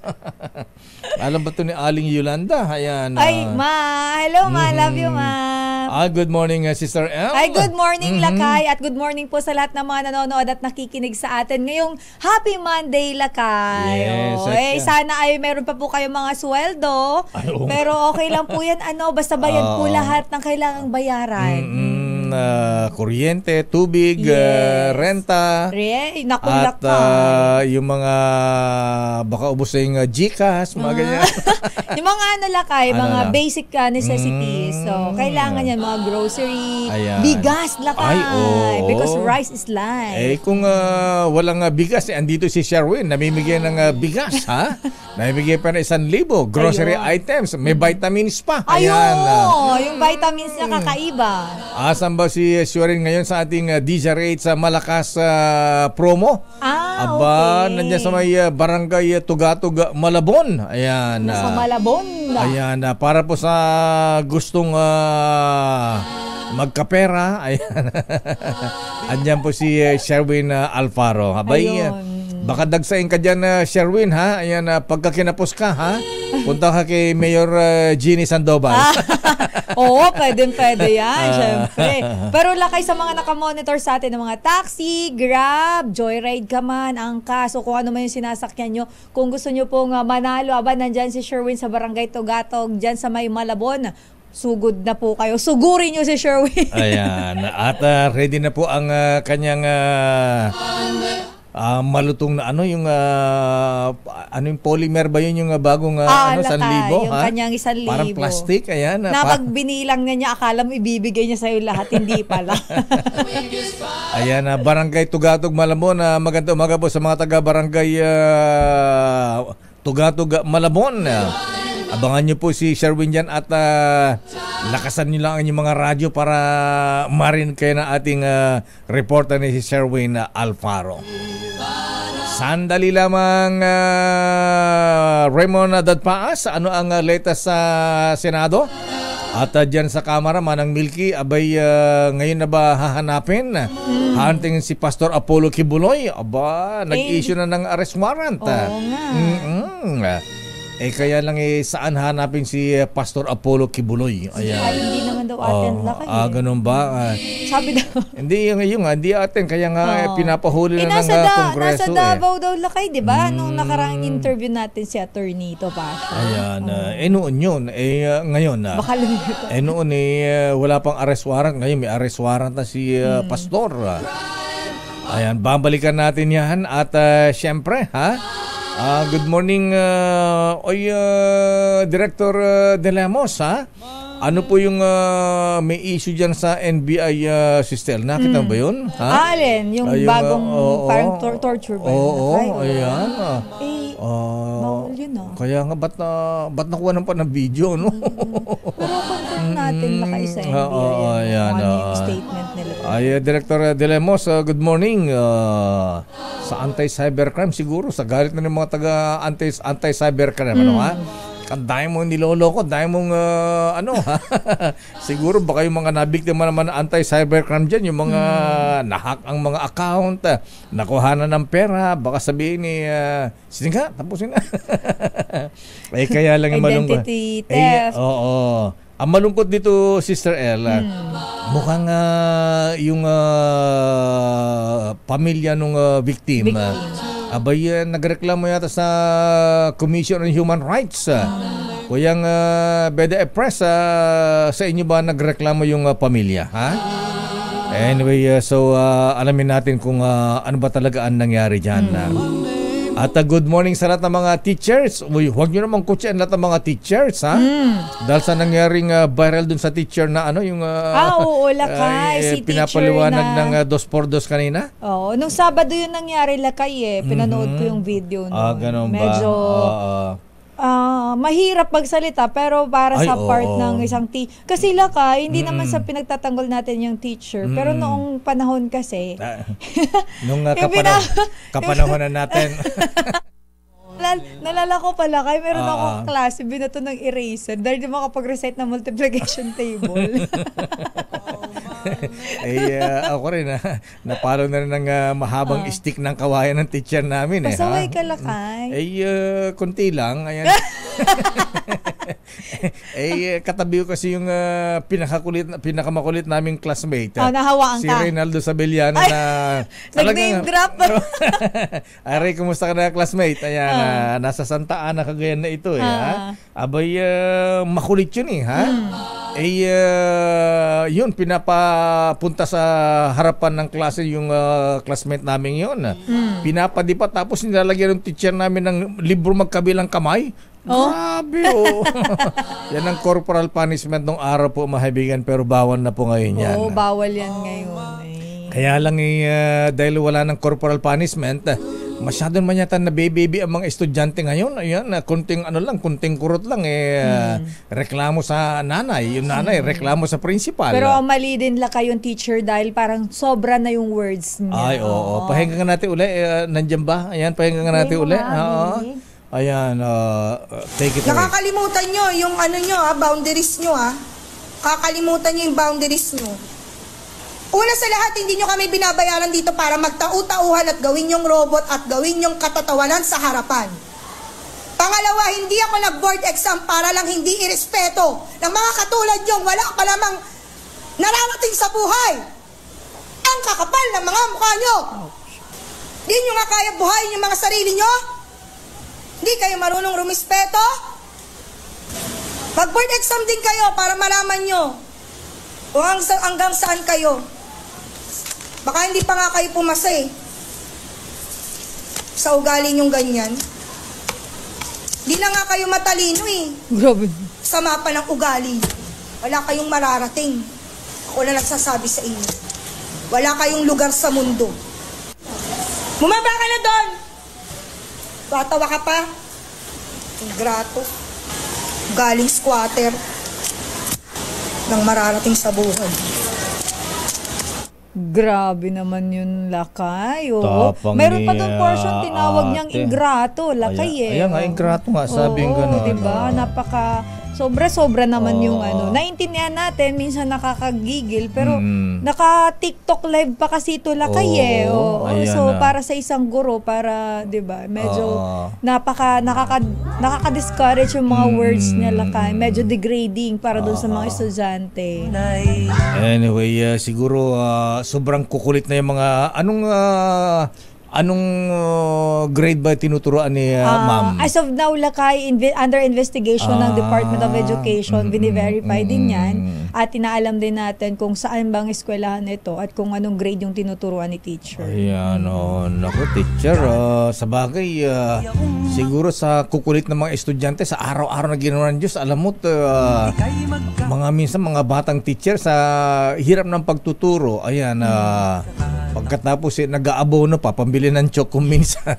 Alam ba ito ni Aling Yolanda? Ayan. Ay, ah, ma. Hello, ma. Love you, ma. Ah, good morning, uh, Sister L. Ay, good morning, Mhm. Lakay. At good morning po sa lahat ng mga nanonood at nakikinig sa atin ngayong Happy Monday, Lakay. Yes, Oh, at eh, yan. sana ay meron pa po kayong mga sweldo. Ay, oo. Pero okay lang po yan. Ano, basta bayad po Oo. lahat ng kailangang bayaran. Mm-mm. ah, kuryente, tubig, Yes. ah, renta. Re, At nakulak ka. ah, yung mga baka ubos na yung ah, Gcash, mga ganyan. Yung mga ano lakay, Ano mga na? basic uh, necessities. Mm. So, kailangan yan, mga grocery, Ayan. bigas lakay. Ay, oo. Because rice is life. Eh kung ah, walang ah, bigas, eh, andito si Sherwin, namimigay ng ah, bigas, ha? Namimigay pa ng isang libo, grocery Ayun. items, may vitamins pa. Ayun, ah. yung vitamins niya kakaiba. Asan ba si Sherwin ngayon sa ating uh, D J Rate sa Malakas ah, promo? Ah, Aba, okay. nandiyan sa may ah, barangay ah, Tugatug, Malabon. Ayan. Nasa ah, Malabon. Ayan, ah, para po sa gustong ah, magkapera, ayan. Andiyan po si eh, Sherwin ah, Alfaro. Abay, Ayun. ah, baka dagsain ka dyan, ah, Sherwin, ha? Ayan, ah, pagka kinapos ka, ha? Punta ka kay Mayor ah, Jeannie Sandoval. Oo, pwede pwede yan, syempre. Pero lakay sa mga nakamonitor sa atin ng mga taxi, Grab, Joyride ka man, angka, so kung ano man yung sinasakyan nyo. Kung gusto nyo pong uh, manalo, aba, nandyan si Sherwin sa Barangay Tugatog, dyan sa may Malabon. Sugod na po kayo. Sugurin nyo si Sherwin. Ayan. At ah, ready na po ang ah, kanyang ah, ah, malutong na ano, yung ah, ano yung polymer ba yun, yung ah, bagong ah, Ah, ano, lakay, sanlibo, yung ha? kanyang isang libo. Parang plastic, ayan. ah, Na pa- pag binilang na niya, akala mo ibibigay niya sa'yo lahat, hindi pala. Ayan, ah, Barangay Tugatog, Malabon. Ah, maganda umaga po sa mga taga-Barangay ah, Tugatog, Malabon. Ah, abangan nyo po si Sherwin dyan at ah, lakasan nyo lang ang inyong mga radyo para marin kayo na ating ah, reporter ni si Sherwin ah, Alfaro. Sandali lamang, uh, Raymond Dadpaas, ano ang uh, latest sa Senado? At uh, dyan sa Kamara, Manang Milky, abay uh, ngayon na ba hahanapin? Hmm. Hahantingin si Pastor Apollo Kibuloy. Aba, nag-issue na ng arrest warrant. Oo nga. Mm-mm. Eh kaya lang eh, saan hanapin si uh, Pastor Apollo Kibuloy? Ay, Ayan. hindi naman daw attend Oh, lakay. ah, eh. ganun ba? Ah, Sabi daw. hindi yung yung hindi atin kaya nga eh, Oo. pinapahuli Eh, na ng nasa, uh, da, Kongreso nasa eh. Davao daw lakay, di ba? Nung Mm. nakaraang interview natin si Attorney Topacio. Ayan, ah, eh noon yun, eh ah, ngayon na. Baka lumilito. Eh noon eh ah, wala pang arrest warrant, ngayon may arrest warrant na si ah, Hmm. Pastor. Ah. Ayan, babalikan natin yan at ah, syempre, ha? Ah, good morning, uh, oy, ah, Director uh, De Lemos, ha? Ano po yung ah, may issue dyan sa N B I uh, system? Nakita mo ba yun? Ha? Ah, alin? Yung Ah, yung, bagong ah, oo, parang tor- torture ba yun? Oo, Ay, oo. ayan. Ah. Eh, Ah, bawal yun ah. kaya nga, ba't, na, ba't nakuha ng pa ng video, no? Pero confirm natin lakay sa N B I. Oo, yan. ayan, Ano yung ah. statement nila. Ay, uh, Director uh, De Lemos, uh, good morning. Uh, sa anti-cybercrime siguro, sa galit na ng mga taga anti- anti-cybercrime, ano ha? Kandahin mo niloloko, dahil mong uh, ano ha? Siguro baka yung mga nabiktima naman ng anti-cybercrime dyan, yung mga nahack ang mga account, uh, nakuhanan ng pera, baka sabihin ni, uh, sige nga, tapusin na. Eh, kaya lang yung malungkot. Identity Eh, theft. oo. Ang malungkot dito, Sister Ella, mukhang ah, yung ah, pamilya ng victim, Victim. ah, abay ah, nagreklamo yata sa Commission on Human Rights. ah. Kuyang uh, B D F Press, ah, sa inyo ba nagreklamo yung ah, pamilya? Ha? Anyway, ah, so ah, alamin natin kung ah, ano ba talaga ang nangyari dyan. ah. At uh, good morning sa lahat ng mga teachers. Uy, huwag nyo naman kutsain lahat ng mga teachers, ha? Dahil sa nangyaring uh, viral dun sa teacher na ano, yung uh, Ah, oo, lakay. Si teacher pinapaliwanag na- ng uh, dos por dos kanina. Oo, nung Sabado yun nangyari lakay eh. Pinanood ko yung video nun. Ah, ganun ba? Medyo Oo. ah, mahirap magsalita pero para Ay, sa part oo. ng isang teacher. Kasi lakay, hindi naman sa pinagtatanggol natin yung teacher. Pero noong panahon kasi, Ah, nung uh, Yung kapana- pina- kapanahonan natin. Nal- nalala ko pala kay meron Ah, akong ah. klase binato ng eraser dahil di makapag-recite ng multiplication table. eh, uh, ako rin, uh, napalo na rin ng uh, mahabang stick ng kawayan ng teacher namin. Eh, Pasaway ha? ka lakay. Eh, uh, konti lang. Ayan. eh, katabi ko kasi yung uh, pinakakulit, pinakamakulit naming classmate. Oh, nahawaan si ka. Reynaldo Sabellano Ay, na... nag-name drop. Aray, kumusta ka na classmate? Ayan, Ah. ah, nasa Santa Ana, Cagayan na ito. Eh, Ah. ha? Abay, uh, makulit yun eh, ha? Hmm. Eh, uh, yun, pinapapunta sa harapan ng klase yung uh, classmate namin yun. Mm. Pinapadipa tapos nilalagyan ng teacher namin ng libro magkabilang kamay. Oh. Grabe, oh. Yan ang corporal punishment nung araw po, mahibigan, pero bawal na po ngayon yan. Oo, bawal yan ngayon. Eh. Kaya lang eh, uh, dahil wala ng corporal punishment, uh, masyadong man yata na baby ang mga estudyante ngayon. Ayan, uh, kunting ano lang, kunting kurot lang eh, uh, hmm. reklamo sa nanay. Yung nanay, hmm. reklamo sa principal. Pero uh, mali din la kayong teacher dahil parang sobra na yung words niya. Ay, oo. oo. Pahinga nga natin uli. Uh, nandyan ba? Ayan, pahinga nga natin uli. Oo. Ayan, uh, take it away. Nakakalimutan nyo yung ano nyo ha, boundaries nyo ha. Kakalimutan nyo yung boundaries nyo. Una sa lahat, hindi nyo kami binabayaran dito para magtau-tauhan at gawin yung robot at gawin yung katatawanan sa harapan. Pangalawa, hindi ako nag-board exam para lang hindi irespeto ng mga katulad nyo. Wala pa lamang nararating sa buhay. Ang kakapal ng mga mukha nyo. Hindi nyo nga kaya buhayin yung mga sarili nyo. Hindi kayo marunong rumispeto. Mag-board exam din kayo para malaman nyo kung hanggang saan kayo. Baka hindi pa nga kayo pumasa eh. Sa ugali nyong ganyan. Di na nga kayo matalino eh. Grabe. Sama pa ng ugali. Wala kayong mararating. Ako na nagsasabi sa inyo. Wala kayong lugar sa mundo. Bumaba ka na doon! Batawa ka pa? Ingrato. Galing squatter. Nang mararating sa buhay. Grabe naman yun, Lakay. Oo. Tapang Meron pa ni, doon portion, ah, tinawag niyang ate. ingrato, Lakay Ayan, eh. ayan nga, ingrato nga, sabi yung gano'n. Diba? Ano. Napaka, sobra-sobra naman Oo. yung ano. Naintindihan natin, minsan nakakagigil, pero Mm. naka-TikTok live pa kasi ito, Lakay eh. Oo, Oo. ayan So, na. para sa isang guro, para, di ba, medyo Oo. napaka, nakaka, nakaka-discourage yung mga Mm. words niya, Lakay. Medyo degrading para doon sa mga Oo. estudyante. Anyway, uh, siguro uh, sobrang kukulit na yung mga anong uh, anong uh, grade ba tinuturoan ni uh, Ah, ma'am? as of now, Lakay, inve- under investigation ng Ah, Department of Education, mm, bini-verify mm, din mm. yan. At inaalam din natin kung saan bang eskwelahan ito at kung anong grade yung tinuturuan ni teacher. Ayan, oh, naku, teacher, uh, sa bagay, uh, siguro sa kukulit ng mga estudyante, sa araw-araw na ginawa ng Diyos, alam mo, uh, mga minsan, mga batang teacher, sa hirap ng pagtuturo, ayan, uh, pagkatapos eh, nag-aabono pa, pambili ng chok kung minsan.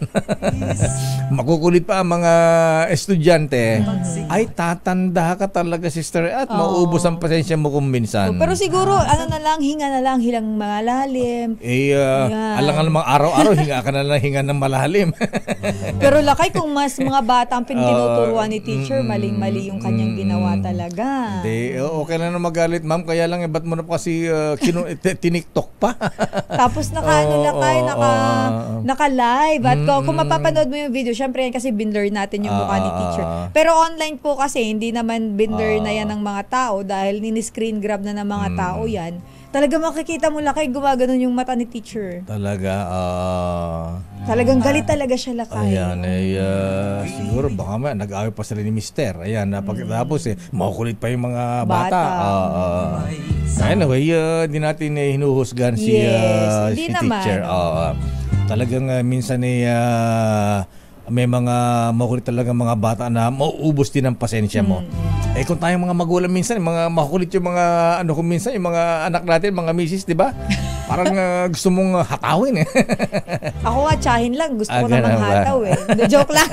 Makukulit pa ang mga estudyante, ay tatanda ka talaga, sister, at mauubos ang pasensya mo kung minsan. Pero siguro, ano na lang, hinga na lang, hilang malalim. Eh, uh, Yan. alang nga namang araw-araw, hinga ka na lang, hinga ng malalim. Pero Lakay, kung mas mga bata ang tinuturuan ni teacher, maling-mali yung kanyang ginawa talaga. Hindi, okay lang na magalit, ma'am. Kaya lang, eh, ba't mo na pa kasi uh, kinu- t- tiniktok pa? Tapos naka, ano, Oo, Lakay, oo, naka, oo. naka-live. At kung, Mm, kung mapapanood mo yung video, syempre yan kasi binlur natin yung mukha ni Ah, teacher. ah, ah. Pero online po kasi, hindi naman binlur Ah. na yan ng mga tao dahil ni-screen grab na ng mga Mm. tao yan. Talaga makikita mo, Lakay, gumaganon yung mata ni teacher. Talaga, ah... Talagang galit talaga siya, Lakay. ayan, eh, uh, siguro baka may nag-away pa sila ni Mister. Ayan, na pagkatapos eh, makukulit pa yung mga bata. Bata. Ah, ah. Anyway, uh, di natin eh, hinuhusgan si, Yes, uh, hindi si naman. teacher. Ah, ah. talagang uh, minsan eh, uh, may mga makukulit talaga mga bata na mauubos din ang pasensya mo. Hmm. Eh kung tayong mga magulang minsan, mga makukulit yung mga ano kung minsan yung mga anak natin, mga misis, di ba? Parang uh, gusto mong uh, hatawin eh. Ako nga, tsahin lang. Gusto ko Ah, ganun namang ba? hataw eh. Hindi, joke lang.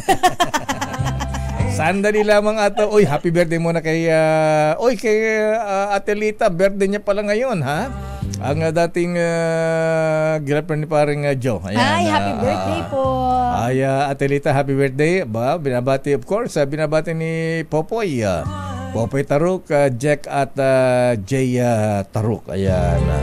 Sandali lamang ato. Uy, happy birthday muna kay uh, Uy, kay uh, Ate Lita. Birthday niya pala ngayon, ha? Ang uh, dating uh, girlfriend ni paring uh, Joe. Ayan, Ay, happy uh, birthday po. Ay, uh, Ate Lita, happy birthday. Ba, binabati, of course, uh, binabati ni Popoy. Uh, Popoy Taruk, uh, Jack at uh, Jay uh, Taruk. Ayan. Uh,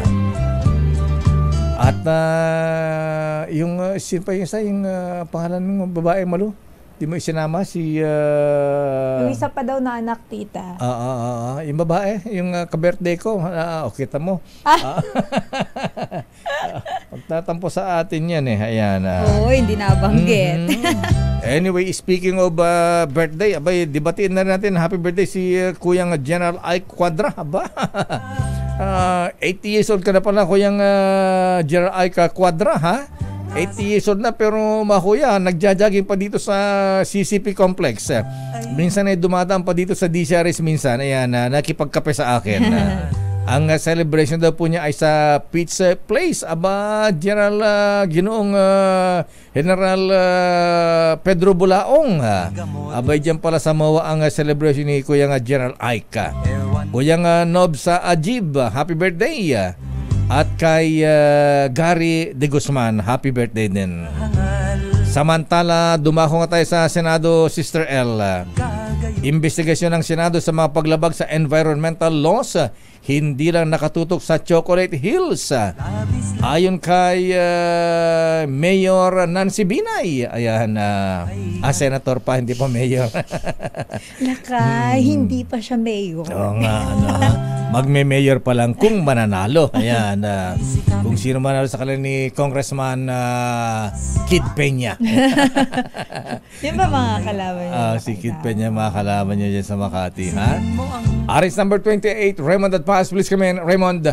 at uh, yung, uh, sino pa yung isa, yung uh, pangalan ng babae malo? Di mo isinama si... Uh, Yung isa pa daw na anak, tita. Ah, ah, ah, ah. Yung babae, yung uh, ka-birthday ko, ah, oh, kita mo. Ah. Ah. Magtatampo sa atin yan eh. Ayan. ah. Oo, hindi nabanggit. Mhm. Anyway, speaking of uh, birthday, abay, debatiin na natin. Happy birthday si uh, Kuyang General Ike Quadra. Aba. uh, eighty years old ka na pala, Kuyang uh, General Ike Quadra, ha? eighty years old na, pero makuya, nagja-jogging pa dito sa C C P Complex. Minsan ay dumadaan pa dito sa D C R S minsan. Ayan, uh, nakipagkape sa akin. Uh, ang uh, celebration daw po niya ay sa Pizza Place. Aba, General uh, Ginoong uh, General uh, Pedro Bulaong. Uh, abay, dyan pala sa M O A ang uh, celebration ni Kuya uh, General Aika. Kuya uh, Nob sa Ajib, uh, happy birthday. Uh, at kay uh, Gary De Guzman, happy birthday din. Samantala, dumako nga tayo sa Senado, Sister L. Uh, Investigasyon ng Senado sa mga paglabag sa environmental laws, uh, hindi lang nakatutok sa Chocolate Hills. Uh, ayon kay uh, Mayor Nancy Binay, ayan, uh, ah, Senator pa, hindi pa Mayor. Lakay, hmm. hindi pa siya mayor. Oo nga, ano, magme-mayor pa lang kung mananalo. Ayan, uh, kung sino manalo sa kanila ni Congressman uh, Kid Peña. Yun ba mga kalaban niya? Uh, si Kid Peña, mga kalaban niya dyan sa Makati, ha? Aris number twenty-eight, Raymond at Paz, please come in. Raymond.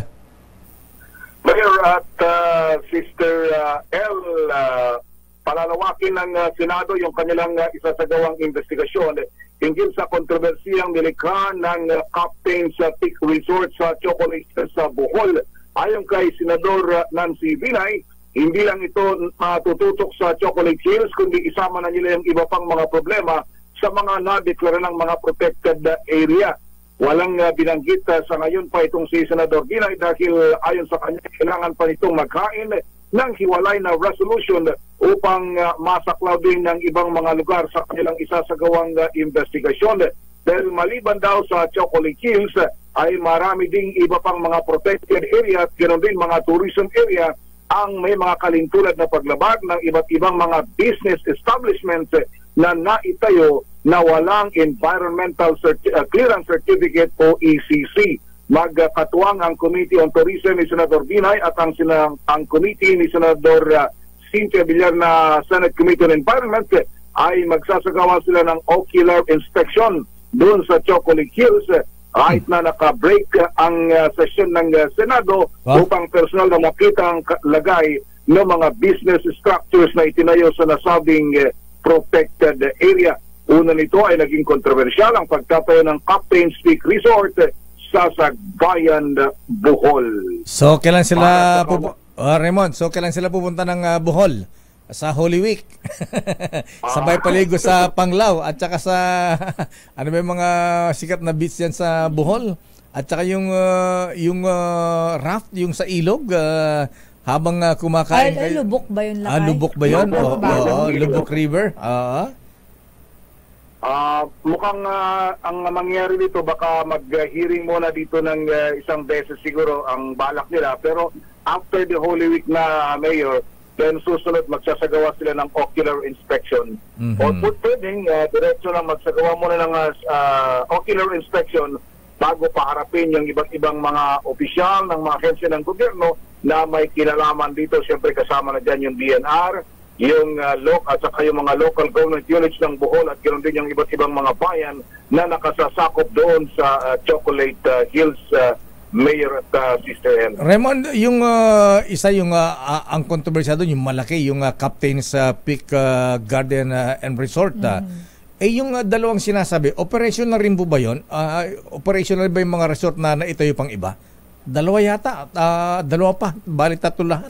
Mayor at uh, Sister uh, L, uh, palalawakin ng uh, Senado yung kanilang uh, isasagawang investigasyon hinggil sa kontrobersiyang nilikha ng uh, Captain's uh, Peak Resort sa Chocolate sa Bohol. Ayon kay Senador uh, Nancy Binay, hindi lang ito matututok uh, sa Chocolate Hills, kundi isama na nila yung iba pang mga problema sa mga na-declare ng mga protected uh, area. Walang uh, binanggit uh, sa ngayon pa itong si Senador Binay dahil uh, ayon sa kanya, kailangan pa nitong maghain ng hiwalay na resolution upang uh, masaklaw din ng ibang mga lugar sa kanilang isasagawang uh, investigasyon. Dahil maliban daw sa Chocolate Hills, uh, ay marami ding iba pang mga protected area at ganoon din mga tourism area ang may mga kalintulad na paglabag ng iba't ibang mga business establishments uh, na naitayo na walang Environmental Certi- uh, Clearance Certificate o E C C. Magkatuwang ang Committee on Tourism ni Senador Binay at ang, sina- ang Committee ni Senador uh, Cynthia Villar na Senate Committee on Environment eh, ay magsasagawa sila ng ocular inspection doon sa Chocolate Hills eh, kahit na naka-break uh, ang uh, session ng uh, Senado huh? upang personal na makita ang lagay ng mga business structures na itinayo sa nasabing uh, protected area. Una nito ay naging kontrobersyal ang pagtatayo ng Captain's Peak Resort sa Sagbayan, Bohol. So, kailan sila pupu- uh, Raymond, so kailan sila pupunta ng uh, Bohol? Sa Holy Week. Sabay paligo sa Panglao at saka sa ano ba yung mga sikat na beach yan sa Bohol? At saka yung uh, yung uh, raft, yung sa ilog uh, habang uh, kumakain Ay, kayo. Lubok ba yun? Lakay? Ah, Lubok ba yun? Lubok, Oo, oh, oh, Lubok River. Oo. Uh, Uh, mukhang uh, ang mangyayari dito baka mag-hearing muna dito ng uh, isang beses siguro ang balak nila, pero after the Holy Week na Mayor, then susunod magsasagawa sila ng ocular inspection. Mm-hmm. O pwedeng uh, diretso lang magsagawa muna ng uh, ocular inspection bago paharapin yung iba't ibang mga opisyal ng mga ahensya ng gobyerno na may kinalaman dito. Siyempre kasama na dyan yung D N R, yung uh, lo- at saka yung mga local government units ng Bohol at ganoon din yung iba't ibang mga bayan na nakasasakop doon sa uh, Chocolate uh, Hills, uh, Mayor at uh, Sister L. Raymond, yung uh, isa yung uh, uh, ang kontrobersya doon, yung malaki, yung uh, Captain's uh, Peak uh, Garden uh, and Resort. Uh, mm-hmm. Eh yung uh, dalawang sinasabi, operational rin po ba yun? Uh, operational ba yung mga resort na naitayo pang iba? Dalawa yata, uh, dalawa pa, balik tatlo lahat.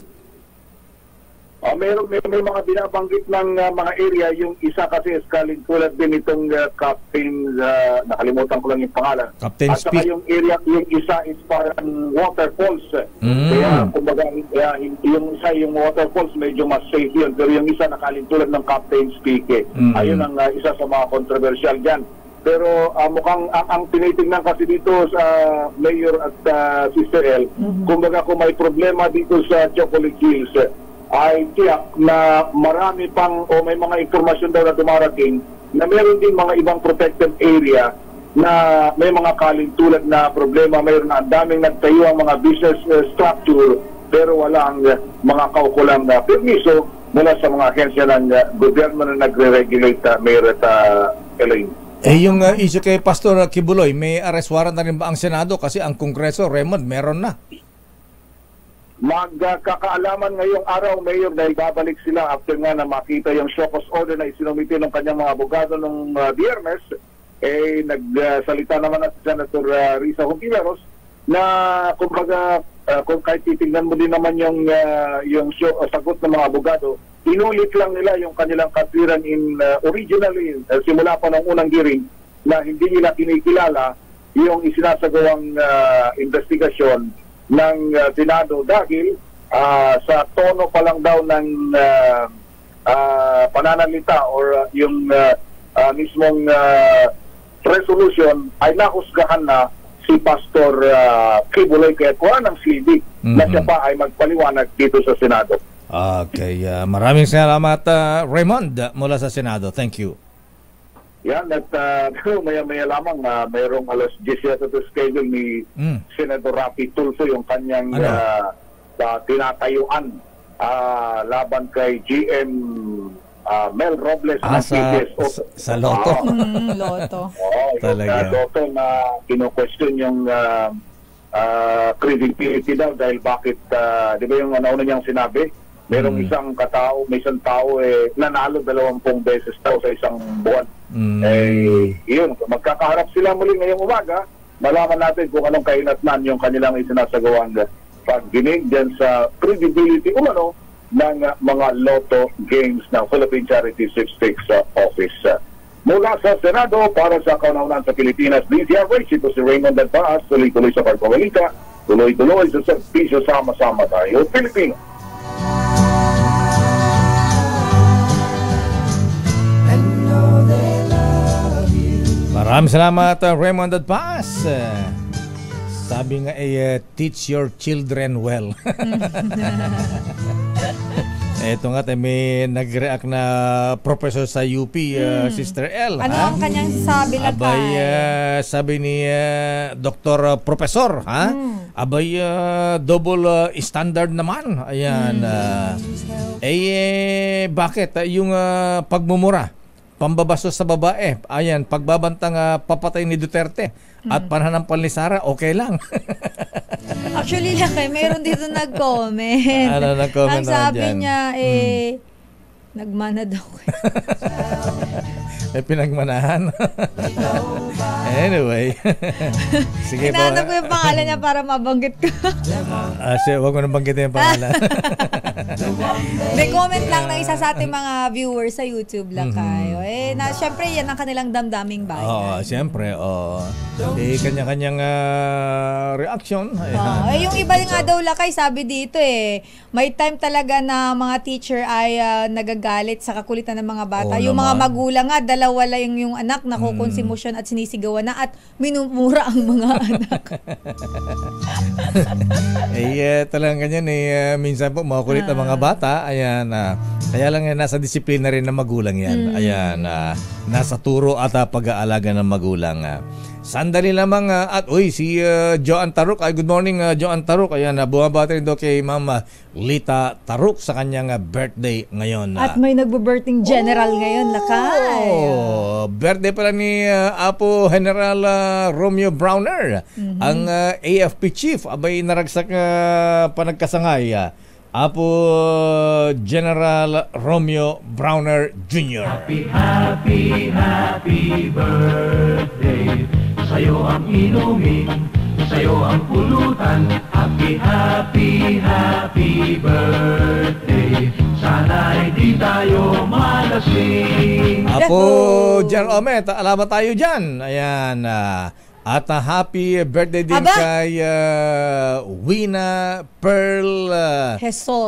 Uh, may, may, may mga binabanggit ng uh, mga area, yung isa kasi is kalintulad din itong uh, Captain, uh, nakalimutan ko lang yung pangalan. Captain At saka yung area, yung isa is parang waterfalls. Mm. Kaya kumbaga, uh, yung isa yung waterfalls, medyo mas safe yun. Pero yung isa nakalintulad ng Captain's Peak. Eh. Mm. Ayun ang uh, isa sa mga controversial dyan. Pero uh, mukhang ang, ang tinitingnan kasi dito sa uh, Mayor at uh, Sister L, mm-hmm. kumbaga kung may problema dito sa Chocolate Hills, ay tiyak na marami pang o may mga informasyon daw na dumarating na meron din mga ibang protected area na may mga kalintulad na problema, mayroon na ang daming nagtayo ang mga business uh, structure pero walang uh, mga kaukulang uh, permiso mula sa mga ahensya ng uh, gobyerno na nagre-regulate, uh, Mayor at uh, Elaine. Eh yung uh, issue kay Pastor Kibuloy, may arrest warrant na rin ba ang Senado? Kasi ang Kongreso, Raymond, meron na. Magkakaalaman ngayong araw, Mayor, dahil babalik sila after nga na makita yung show cause order na isinumite ng kanyang mga abogado nung uh, biyernes. Eh, nagsalita uh, naman at Senator uh, Risa Hontiveros na kumbaga uh, kung kahit titignan mo din naman yung, uh, yung show, uh, sagot ng mga abogado, inulit lang nila yung kanilang katwiran in uh, originally, uh, simula pa ng unang hearing, na hindi nila kinikilala yung isinasagawang uh, investigasyon ng uh, Senado dahil uh, sa tono pa lang daw ng uh, uh, pananalita or uh, yung uh, uh, mismong uh, resolution ay nahusgahan na si Pastor uh, Kibuloy, kaya kuha ng silbi mm-hmm. na siya pa ay magpaliwanag dito sa Senado. Okay, uh, maraming salamat uh, Raymond mula sa Senado. Thank you. Yan, at uh, maya-maya lamang uh, mayroong alas diyes yata to schedule ni mm. Senator Rapi Tulfo yung kanyang ano? uh, uh, tinatayuan uh, laban kay G M uh, Mel Robles ah, ng sa, sa, sa Loto. Uh, mm, Loto. Oh, Talaga. Yung uh, Loto na kino-question yung uh, uh, credibility daw dahil bakit, uh, di ba yung nauna niyang sinabi? Merong mm. isang katao, may isang tao eh, nanalo dalawampung beses daw sa isang buwan. Mm. Eh, yun, magkakaharap sila muli ngayong umaga, malaman natin kung anong kainatnan yung kanilang isinasagawang pagdinig dyan sa credibility umano ng uh, mga Lotto games ng Philippine Charity Sweepstakes uh, Office. Uh, mula sa Senado, para sa kaunaunan sa Pilipinas, D Z R H, ito si Raymond Adpaas, tuloy-tuloy sa pagpawalita, tuloy-tuloy sa servisyo, sama-sama tayo, Pilipino. Maraming salamat uh, Raymond Adpaas. Uh, sabi nga ay uh, teach your children well. Eto nga tayo may nag-react na professor sa U P, uh, hmm. Sister L. Ano ha? ang kanyang sabi lang? Abay, uh, sabi ni uh, Doktor uh, Professor, ha? Hmm. Abay, uh, double uh, standard naman. Ayan. Hmm. Uh, eh, eh, bakit? Uh, yung uh, pagmumura, pambabastos sa babae, ayan, pagbabantang uh, papatay ni Duterte hmm. at pananampal ni Sara, okay lang. Actually, laki, mayroon dito nag-comment. Ano nag-comment? Ang sabi dyan? niya, eh, hmm. nagmana daw. May pinagmanahan. Anyway. Sige po. Inaanap ko yung pangalan niya para mabanggit ko. Ah, siya, huwag mo nang banggitin yung pangalan. May comment lang ng isa sa ating mga viewers sa YouTube lang kayo. Mm-hmm. Eh, na, syempre, yan ang kanilang damdaming bayan. Oo, syempre. Oo. Eh, kanya-kanyang uh, reaction. Oh, eh, yung iba nga daw lakay, sabi dito eh, may time talaga na mga teacher ay uh, nagagalit sa kakulitan ng mga bata. Oo, yung naman. Mga magulang nga, dalawa lang yung, yung anak na kukonsimosyon at sinisigawan na at minumura ang mga anak. eh, uh, talagang ganyan eh, uh, minsan po makukulit ang mga bata. Ayan, uh, kaya lang yan, nasa disiplina rin ng magulang yan. Mm. Ayan, uh, nasa turo at uh, pag-aalaga ng magulang. Uh. Sandali lamang uh, at uy, si uh, Joan Taruk. Ay, good morning uh, Joan Taruk. Ayan, uh, bumabati rin do kay Mama Lita Taruk sa kanyang uh, birthday ngayon. Uh. At may nagbo-birthing general oh, ngayon, lakay. Oh, birthday pala ni uh, Apo General uh, Romeo Browner, mm-hmm. ang uh, A F P chief. Abay naragsak uh, panagkasangay. Uh, Apo General Romeo Browner Junior Happy, happy, happy birthday. Sa'yo ang inumin, sa'yo ang pulutan. Happy, happy, happy birthday. Sana'y di tayo malasing. Apo General Omet, alamat tayo dyan. Ayan, uh, at uh, happy birthday din Aba? kay uh, Wina Pearl uh, Hesoro.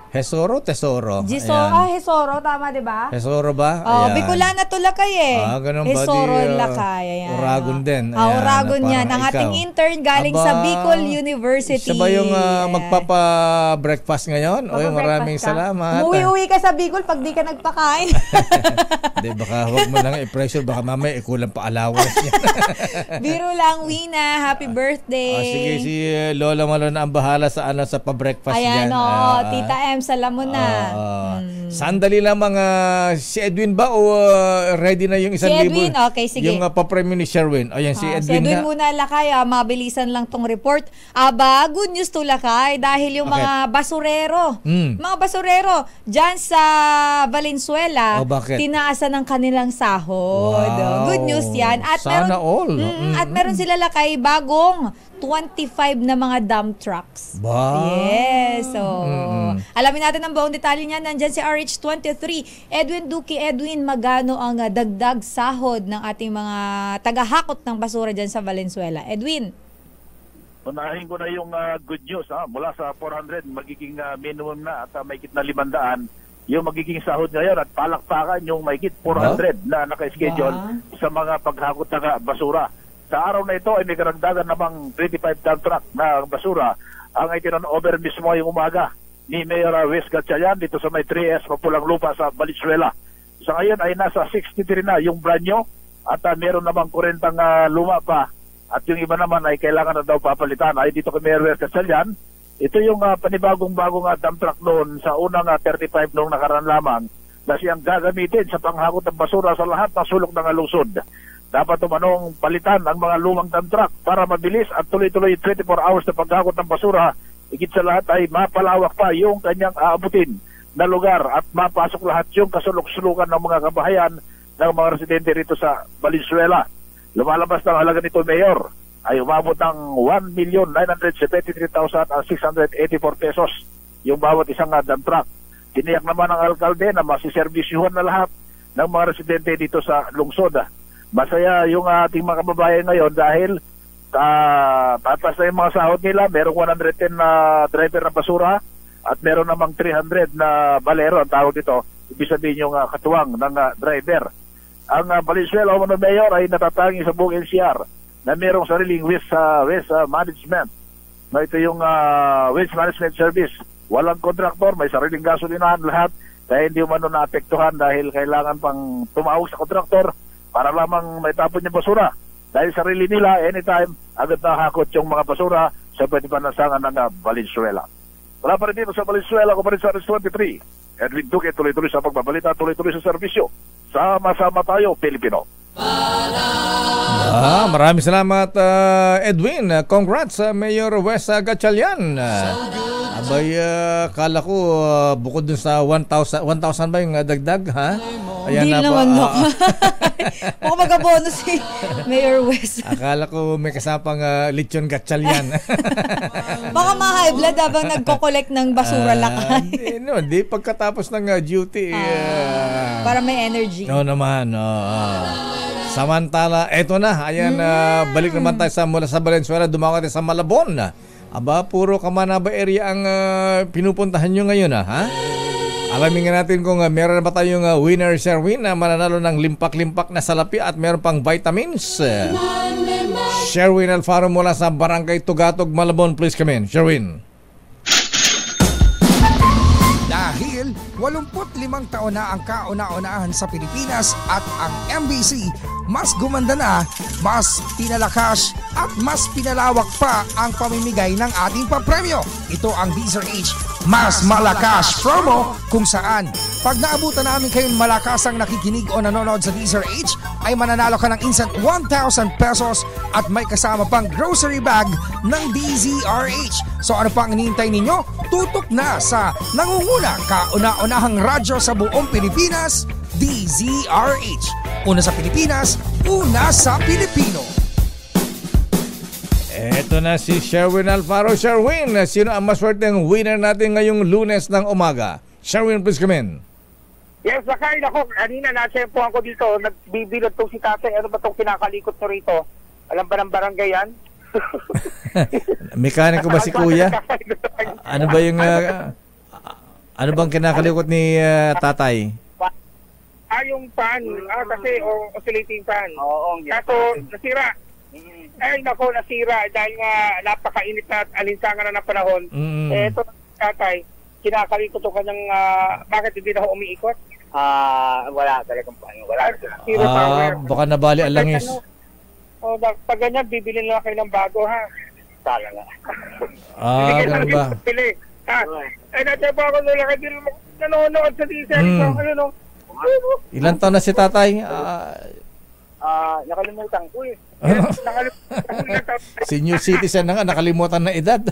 Hesoro, Tesoro. Giso, Ayan. ah, Hesoro, tama, di ba? Hesoro ba? Oh, Ayan. Bicolana to Lakay eh. Ah, ganun ba? Hesoro Di, uh, Lakay. Ayan. Uragon din. Ah, Ayan, Uragon parang yan. Ang ikaw. ating intern galing Aba, sa Bicol University. Siya ba yung uh, Ayan. magpapa-breakfast ngayon? O yung maraming Magpa-breakfast ka? salamat. Umuwi-uwi ka sa Bicol pag di ka nagpakain. Hindi, baka huwag mo lang i-pressure. Baka mamaya ikulang pa allowance niya. Biro lang, Wina. Happy birthday. Ah, sige, si uh, Lola Malon ang bahala sa ano sa pa-breakfast Ayan dyan. o, Ah, Tita M, salam mo na. ah, Sandali lang mga si Edwin ba o uh, ready na yung isang Si Edwin, libo? okay, sige. Yung uh, pa-premyo ni Sherwin. Ayan, si Ah, Edwin, si Edwin nga. muna, Lakay. Ah, mabilisan lang tong report. Aba, good news to Lakay dahil yung Bakit? mga basurero, Mm. mga basurero dyan sa Valenzuela, Oh, bakit? tinaasan ng kanilang sahod. Wow. Good news yan. At Sana meron, all. Mm, Mm, at meron sila Lakay bagong twenty-five na mga dump trucks. Ba? Yes. So, Mm-mm. alamin natin ang buong detalye niyan. Nandyan si R H twenty-three. Edwin Duque. Edwin, magano ang uh, dagdag sahod ng ating mga tagahakot ng basura dyan sa Valenzuela? Edwin. Unahin ko na yung uh, good news. Ha? Mula sa four hundred, magiging uh, minimum na at uh, may kit na limandaan. Yung magiging sahod ngayon at palakpakan yung may kit four hundred na naka-schedule Ba? sa mga paghakot ng uh, basura. Sa araw na ito ay may karagdagan namang thirty-five ton truck na basura ang itinanover mismo yung umaga ni Mayor Wes Gatchalian dito sa may three S Mapulang Lupa sa Valenzuela. Sa ngayon ay nasa sixty-three na yung brand new at uh, meron namang kurentang uh, luma pa at yung iba naman ay kailangan na daw papalitan. Ay dito kay Mayor Wes Gatchalian, ito yung uh, panibagong-bagong uh, dump truck noon sa unang uh, thirty-five noong nakaraan lamang na siyang gagamitin sa panghakot ng basura sa lahat ng sulok ng lungsod. Dapat umanong palitan ang mga lumang dump truck para mabilis at tuloy-tuloy twenty-four hours na paghakot ng basura. Higit sa lahat ay mapalawak pa yung kanyang aabutin na lugar at mapasok lahat yung kasulok-sulukan ng mga kabahayan ng mga residente rito sa Valenzuela. Lumalabas ng halaga nito, Mayor, ay umabot ng one million nine hundred seventy-three thousand six hundred eighty-four pesos yung bawat isang uh, dump truck. Tiniyak naman ng alkalde na masiservisyuhan na lahat ng mga residente dito sa lungsod. Masaya yung ating mga kababayan ngayon dahil uh, tatas na yung mga sahod nila. Merong one hundred ten na driver ng basura at meron namang three hundred na balero ang tawag dito. Ibig sabihin yung uh, katuwang ng uh, driver. Ang uh, Valenzuela Umano Mayor ay natatangi sa buong N C R na merong sariling waste, uh, waste uh, management. Na ito yung uh, waste management service. Walang kontraktor, may sariling gasolinahan lahat kaya hindi umano naapektuhan dahil kailangan pang tumawag sa kontraktor para lamang may tapon yung basura. Dahil sarili nila, anytime, agad nakakot yung mga basura sa pwede panansangan ng uh, Valenzuela. Wala pa rin dito sa Valenzuela, ko pa rin sa R S twenty-three. Edwin Duque, tuloy-tuloy sa pagbabalita, tuloy-tuloy sa serbisyo. Sama-sama tayo, Pilipino. Ah, maraming salamat, uh, Edwin. Uh, Congrats, uh, Mayor Wes Gatchalian. Uh, abay, uh, kala ko uh, bukod dun sa one thousand, one thousand ba yung uh, dagdag, ha? Ayan Hindi na naman po, mo. ah, Mukhang magka-bonus si Mayor Wes. akala ko may kasapang uh, lechon Gatchalian. Baka ma-high blood habang nagko-collect ng basura Ah, Lakay. Hindi, no, di pagkatapos ng uh, duty. Uh, Para may energy. no naman, no. Uh, samantala, eto na. Ayan, uh, balik naman tayo sa mula sa Valenzuela, dumawa tayo sa Malabon. Aba, puro Kamanaba area ang uh, pinupuntahan nyo ngayon, ah, ha? Alamin nga natin kung uh, meron na ba tayong uh, winner, Sherwin, na mananalo ng limpak-limpak na salapi at meron pang vitamins. Uh, Sherwin Alfaro mula sa Barangay Tugatog, Malabon. Please come in, Sherwin. Dahil walumpu't limang taon na ang kauna-unahan sa Pilipinas at ang M B C mas gumanda na, mas pinalakas at mas pinalawak pa ang pamimigay ng ating papremyo. Ito ang D Z R H Mas Malakas Promo kung saan pag naabutan namin kayong malakasang nakikinig o nanonood sa D Z R H ay mananalo ka ng instant one thousand pesos at may kasama pang grocery bag ng D Z R H. So ano pang hinihintay ninyo? Tutok na sa nangunguna kauna-unahang radyo sa buong Pilipinas, D Z R H. Una sa Pilipinas, una sa Pilipino. Eto na si Sherwin Alfaro. Sherwin, sino ang maswerteng winner natin ngayong Lunes ng umaga? Sherwin, please come in. Yes, Lakay, ako, kanina nasempohan ko dito, nagbibilad to si tatay, ano ba itong kinakalikot to rito? Alam ba ng barangay yan? Mekaniko ba si Kuya? Ano ba yung uh, Ano bang kinakalikot ni uh, tatay? Ah, yung fan. Ah, kasi o, oscillating fan. Oo. Kaso, nasira. Ay, nako, nasira. Dahil nga napakainit na at alinsangan na ng panahon. Mm. Eh, ito, tatay, kinakalikot ko kanyang, uh, bakit hindi na ako umiikot? Ah, wala talagang paano. Wala. Zero Ah, power. baka nabali ang langis. O, pag ganyan, bibili na kayo ng bago, ha? Tala nga. Ah, ganun ba? Pili. Ha? Ay, natin po ako nula ka din nanonood sa diesel. Mm. So, ano, no? Ilan taon na si tatay? Ah, Ah, nakalimutan ko eh. Nakalimutan. senior citizen na nga, nakalimutan na edad.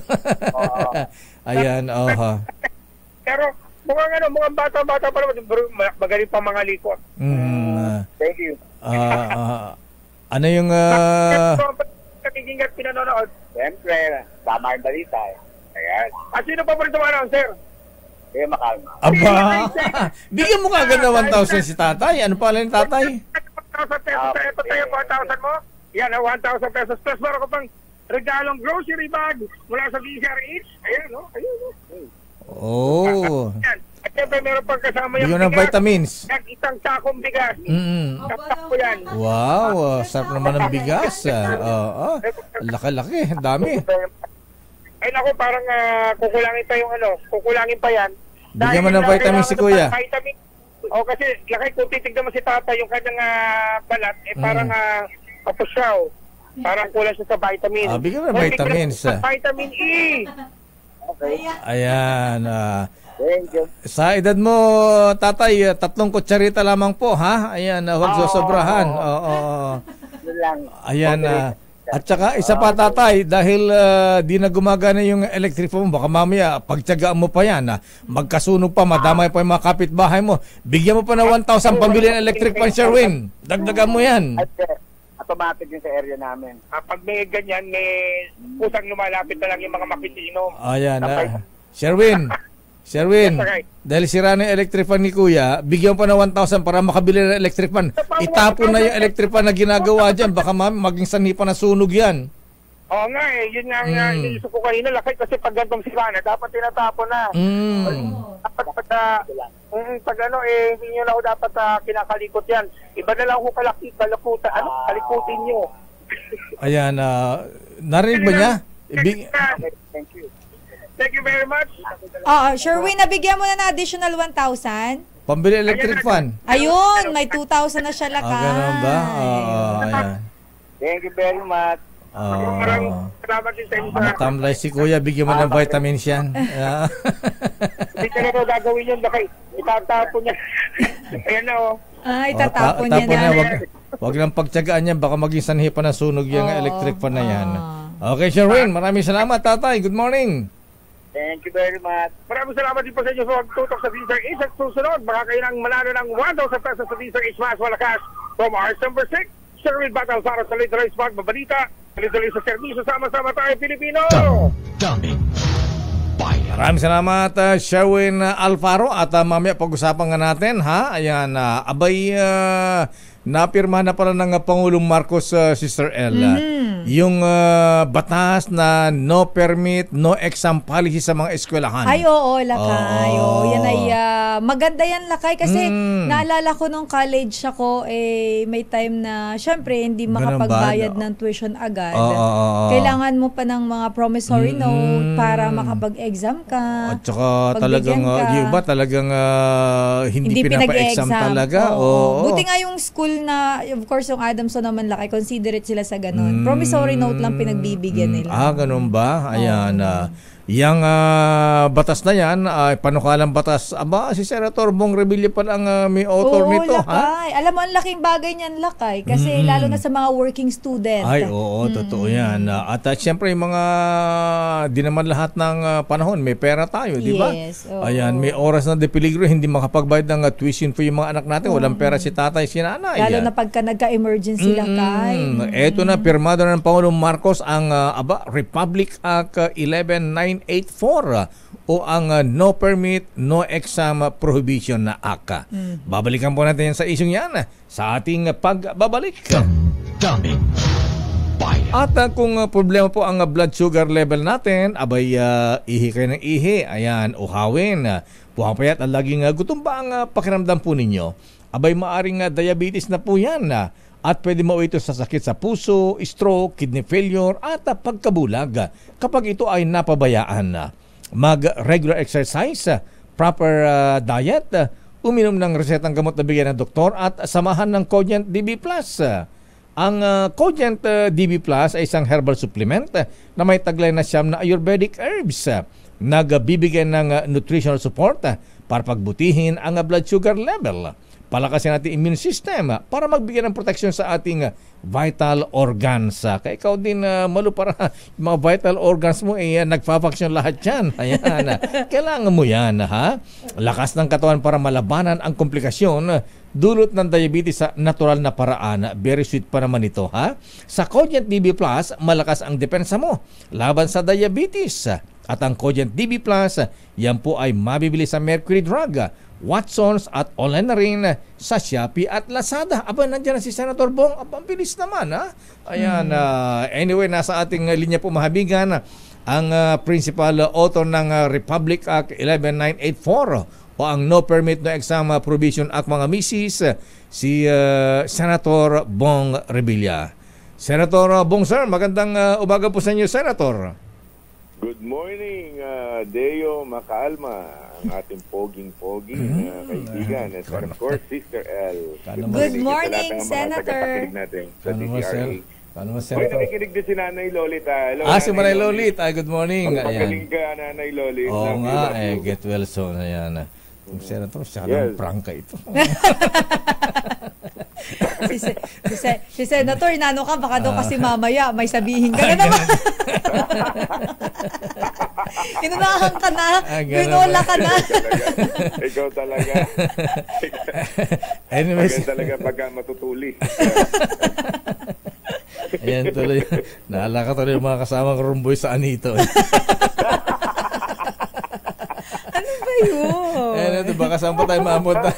Ayan, oh. Pero, mukhang ano, mukhang bata-bata pa naman. Pero magaling pa mga likot. Mm, Thank you. ah, ah, ano yung... Uh, Nakikinggan at pinanonood. Siyempre, tama yung balita eh. Ayan. At sino pa po rin tumanong, sir? Kaya makalma. aba, bigyan mo kagad na one thousand si tatay. Ano pala yung tatay? one thousand pesos tayo. Ito tayo one thousand mo. Yan, one thousand pesos. Plus, meron ko pang regalong grocery bag mula sa D C R H. Ayan, no? Ayun, no? Oh. Yan. At siyempre, meron pang kasama yung Bigyan ng vitamins. At isang sakong bigas. Mm. Tatak ko yan. Wow, uh, sarap naman ng bigas. Uh, uh, uh, laki-laki, dami. Ay naku, parang uh, kukulangin pa yung ano, kukulangin pa yan. Bigyan mo ng vitamin si kuya. Vitamin. O kasi, lakay kung titignan mo si tata yung kanyang uh, balat, eh parang uh, kapusyaw. Parang kulang siya sa vitamin. Ah, bigyan mo ng vitamins. Sa vitamin E. Okay. Ayan. Uh, Thank you. sa edad mo, tatay, tatlong kutsarita lamang po, ha? Ayan, uh, huwag sosobrahan. Oo. lang. Ayan. Uh, at saka isa pa tatay, dahil uh, di na gumagana yung electric phone, baka mamaya pagtyagaan mo pa yan, uh, magkasunog pa, madamay pa yung mga kapitbahay mo, bigyan mo pa na one thousand pambili ng electric fan, Sherwin. Dagdagan mo yan. At uh, automatic yung sa area namin. Ah, pag may ganyan, may pusang lumalapit na lang yung mga makitinom. Ayan. Uh, Sherwin, Sherwin, dahil sira na yung electric fan ni Kuya, bigyan pa na one thousand para makabili ng electric fan. Itapon na yung electric fan na ginagawa dyan. Baka maging sanhi pa na sunog yan. Oo nga eh, yun nga nga, Mm. iniisip ko kanina, lakay kasi pag gantong sira na, dapat tinatapon na. Mm. Dapat pag, uh, mm, pag ano eh, hindi nyo na ako dapat uh, kinakalikot yan. Iba na lang ako kalaki, kalakutan, ano, kalikutin nyo. Ayan, uh, narinig ba niya? Ibig... Thank you. Thank you very much. Oo, Sherwin, nabigyan mo na na additional one thousand. Pambili electric fan. Ayun, may two thousand na siya lakay. Ah, ganun ba? Oo, ayan. Thank you very much. Oo. Salamat din sa inyo. Matamlay si Kuya, bigyan mo ng vitamins yan. Ah. Hindi ka na ito gagawin yun, lakay. Itatapon niya. Ayan na oh. Ay, Oh, tatapon ta- niya tapon na. Wag, wag lang pagtyagaan yan, baka maging sanhi pa na sunog yung Oo. electric fan na yan. Okay, Sherwin, maraming salamat, tatay. Good morning. Thank you very much. Maraming salamat din po sa inyo sa pagtutok sa Diesel H. At susunod, baka kayo nang manalo ng one thousand pesos sa Diesel H Mas Malakas from our number six. Sherwin Battle para sa Little Race Park, Babalita. Tuloy-tuloy sa serbisyo, sama-sama tayo, Pilipino! Maraming salamat, uh, Sherwin uh, Alfaro. At uh, mamaya pag-usapan nga natin, ha? Ayan, uh, abay, uh, napirma na pala ng uh, Pangulong Marcos, uh, Sister Ella, Mhm. yung uh, batas na no permit, no exam policy sa mga eskwelahan. Ay, oo, lakay. Oo. Oo, yan ay ah, maganda yan, lakay. Kasi Mm. naalala ko nung college ako, eh, may time na, syempre, hindi Ganun ba? makapagbayad ng tuition agad. Oo, oo, oo. Kailangan mo pa ng mga promissory Mm. note para makapag-exam ka. At saka talagang, pagbigyan uh, ka. yung iba talagang uh, hindi, Hindi pinapa-exam pinag-exam. talaga. Oo. Oo. Buti nga yung school na, of course, yung Adamson naman lakay, considerate sila sa ganun. Mm. Promissory note lang pinagbibigyan nila. Ah, ganun ba? Ayan. ah, yang ah, batas na yan, ay panukalang batas. Aba, si Senator Bong Revilla pa lang ah, may author Oo, nito. Ha? lakay. Alam mo, ang laking bagay niyan, lakay. Kasi Mm. lalo na sa mga working student. Ay, oo, totoo yan. Ah, At uh, siyempre, yung mga, di naman lahat ng ah, panahon, may pera tayo, di ba? Yes, oo. Ayan, may oras na de peligro, hindi makapagbayad ng ah, tuition for yung mga anak natin. Walang pera si tatay, si nanay. Lalo Yan. na pagka nagka-emergency lakay. Mm, eto na, pirmado na ng Pangulong Marcos ang ah, aba, Republic Act ah, eleven nine eighty-four ah, o ang ah, No Permit, No Exam Prohibition na A C A. Mm. Babalikan po natin yan sa isyong yan ah, sa ating pagbabalik. bayan. At uh, kung uh, problema po ang uh, blood sugar level natin, abay uh, ihi kayo ng ihi, ayan, uhawin, uh, puwapayat at laging uh, gutom ba ang uh, pakiramdam po ninyo? Abay maaring uh, diabetes na po yan uh, at pwede mauwi ito sa sakit sa puso, stroke, kidney failure at uh, pagkabulag uh, kapag ito ay napabayaan. Uh, mag-regular exercise, uh, proper uh, diet, uh, uminom ng resetang gamot na bigyan ng doktor at samahan ng Cogent D B Plus. Uh, ang uh, Cogent uh, D B Plus ay isang herbal supplement uh, na may taglay na siyam na Ayurvedic herbs. Uh, nagbibigay ng uh, nutritional support uh, para pagbutihin ang uh, blood sugar level. Palakasin natin immune system uh, para magbigay ng protection sa ating uh, vital organs. Uh, kaya ikaw din uh, malo para yung mga vital organs mo eh, uh, nagfa-function lahat yan. Ayan, uh, kailangan mo yan. Ha? Lakas ng katawan para malabanan ang komplikasyon uh, dulot ng diabetes sa natural na paraan. Very sweet pa naman ito. Ha? Sa Cogent D B Plus, malakas ang depensa mo laban sa diabetes. At ang Cogent D B Plus, yan po ay mabibili sa Mercury Drug, Watsons at online na rin sa Shopee at Lazada. Aba, nandiyan na si Senator Bong. Aba, ang bilis naman, ha? Ayan, hmm. uh, anyway, nasa ating uh, linya po mahabigan ang uh, principal uh, author ng uh, Republic Act eleven nine eighty-four o ang No Permit No Exam Provision Act, mga misis, uh, si uh, Senator Bong Revilla. Senator uh, Bong, sir, magandang uh, umaga po sa inyo, Senator. Good morning, uh, Deo Macalma, ang ating poging-poging uh, kaibigan. And of course, Sister L. Good morning, morning Senator. Sa T C R A. Paano mo, Senator? Hoy, nakikinig din si Nanay Lolit. Ah, Hello, ah si Nanay Lolit. Ah, good morning. Pagpagaling ka, Nanay Lolit. Oo nga, eh, get well soon. Ayan. Yung Senator, siya lang yes. prangka ito. si, si, si, si Senator, nano ka, baka daw kasi mamaya may sabihin ka na naman. Inunahan ka na, binola ka na. Ikaw talaga. Anyways. Ikaw talaga pagka matutuli. Ayan tuloy. Naalala ka tuloy yung mga kasamang rumboy sa Anito. Ano ba yun? Ayan, ito, baka saan pa tayo maamot na.